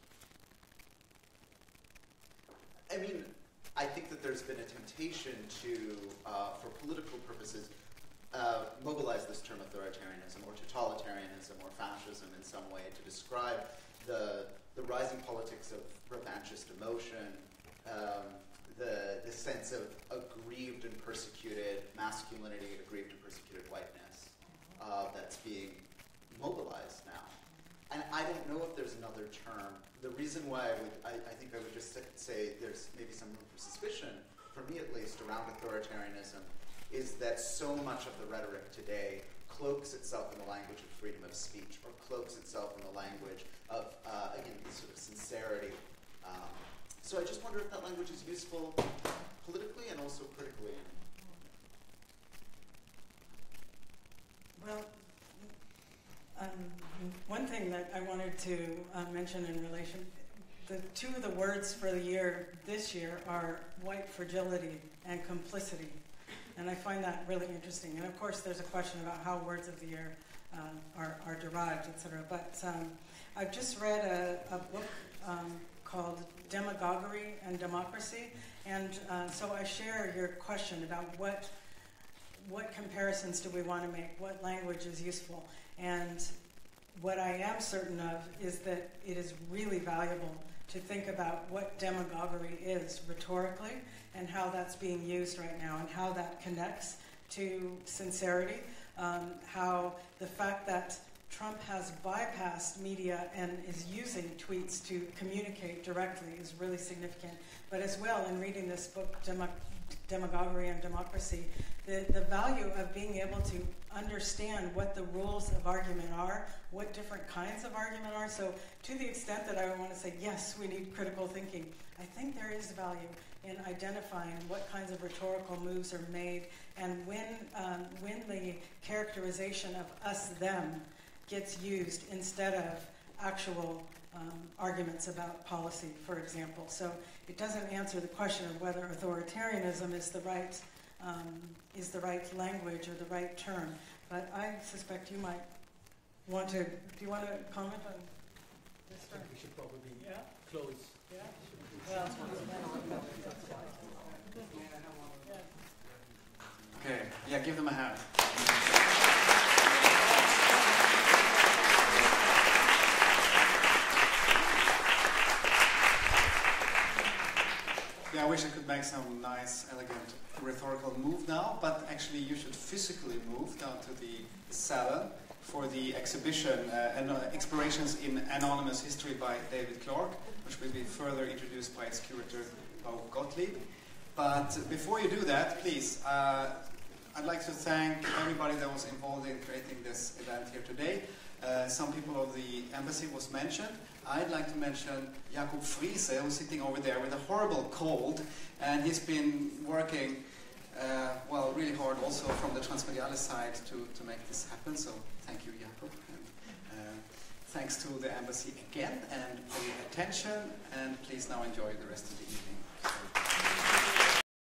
I mean, I think that there's been a temptation to, for political purposes, mobilize this term authoritarianism or totalitarianism or fascism in some way to describe the rising politics of revanchist emotion, the sense of aggrieved and persecuted masculinity, aggrieved and persecuted whiteness that's being mobilized now. And I don't know if there's another term. The reason why I think I would just say there's maybe some room for suspicion, for me at least, around authoritarianism, is that so much of the rhetoric today cloaks itself in the language of freedom of speech, or cloaks itself in the language of, again, sort of sincerity. So I just wonder if that language is useful politically and also critically. Well, one thing that I wanted to mention in relation, two of the words for the year this year are white fragility and complicity. And I find that really interesting. And of course, there's a question about how words of the year are derived, et cetera. But I've just read a book called Demagoguery and Democracy. And so I share your question about what comparisons do we want to make, what language is useful. And what I am certain of is that it is really valuable to think about what demagoguery is rhetorically and how that's being used right now and how that connects to sincerity, how the fact that Trump has bypassed media and is using tweets to communicate directly is really significant. But as well, in reading this book, Demagoguery and Democracy, the value of being able to understand what the rules of argument are, what different kinds of argument are. So to the extent that I want to say, yes, we need critical thinking, I think there is value in identifying what kinds of rhetorical moves are made and when the characterization of us, them gets used instead of actual arguments about policy, for example. So it doesn't answer the question of whether authoritarianism is the right language or the right term. But I suspect you might want to. Do you want to comment on this term? I think we should probably close. Yeah. Well. Okay. Yeah. Give them a hand. Yeah, I wish I could make some nice, elegant, rhetorical move now, but actually you should physically move down to the salon for the exhibition, Explorations in Anonymous History by David Clark, which will be further introduced by its curator, Paul Gottlieb. But before you do that, please, I'd like to thank everybody that was involved in creating this event here today. Some people of the embassy was mentioned. I'd like to mention Jakob Friese, who's sitting over there with a horrible cold, and he's been working really hard also from the Transmediale side to make this happen. So thank you, Jakob. And thanks to the embassy again and for your attention, and please now enjoy the rest of the evening.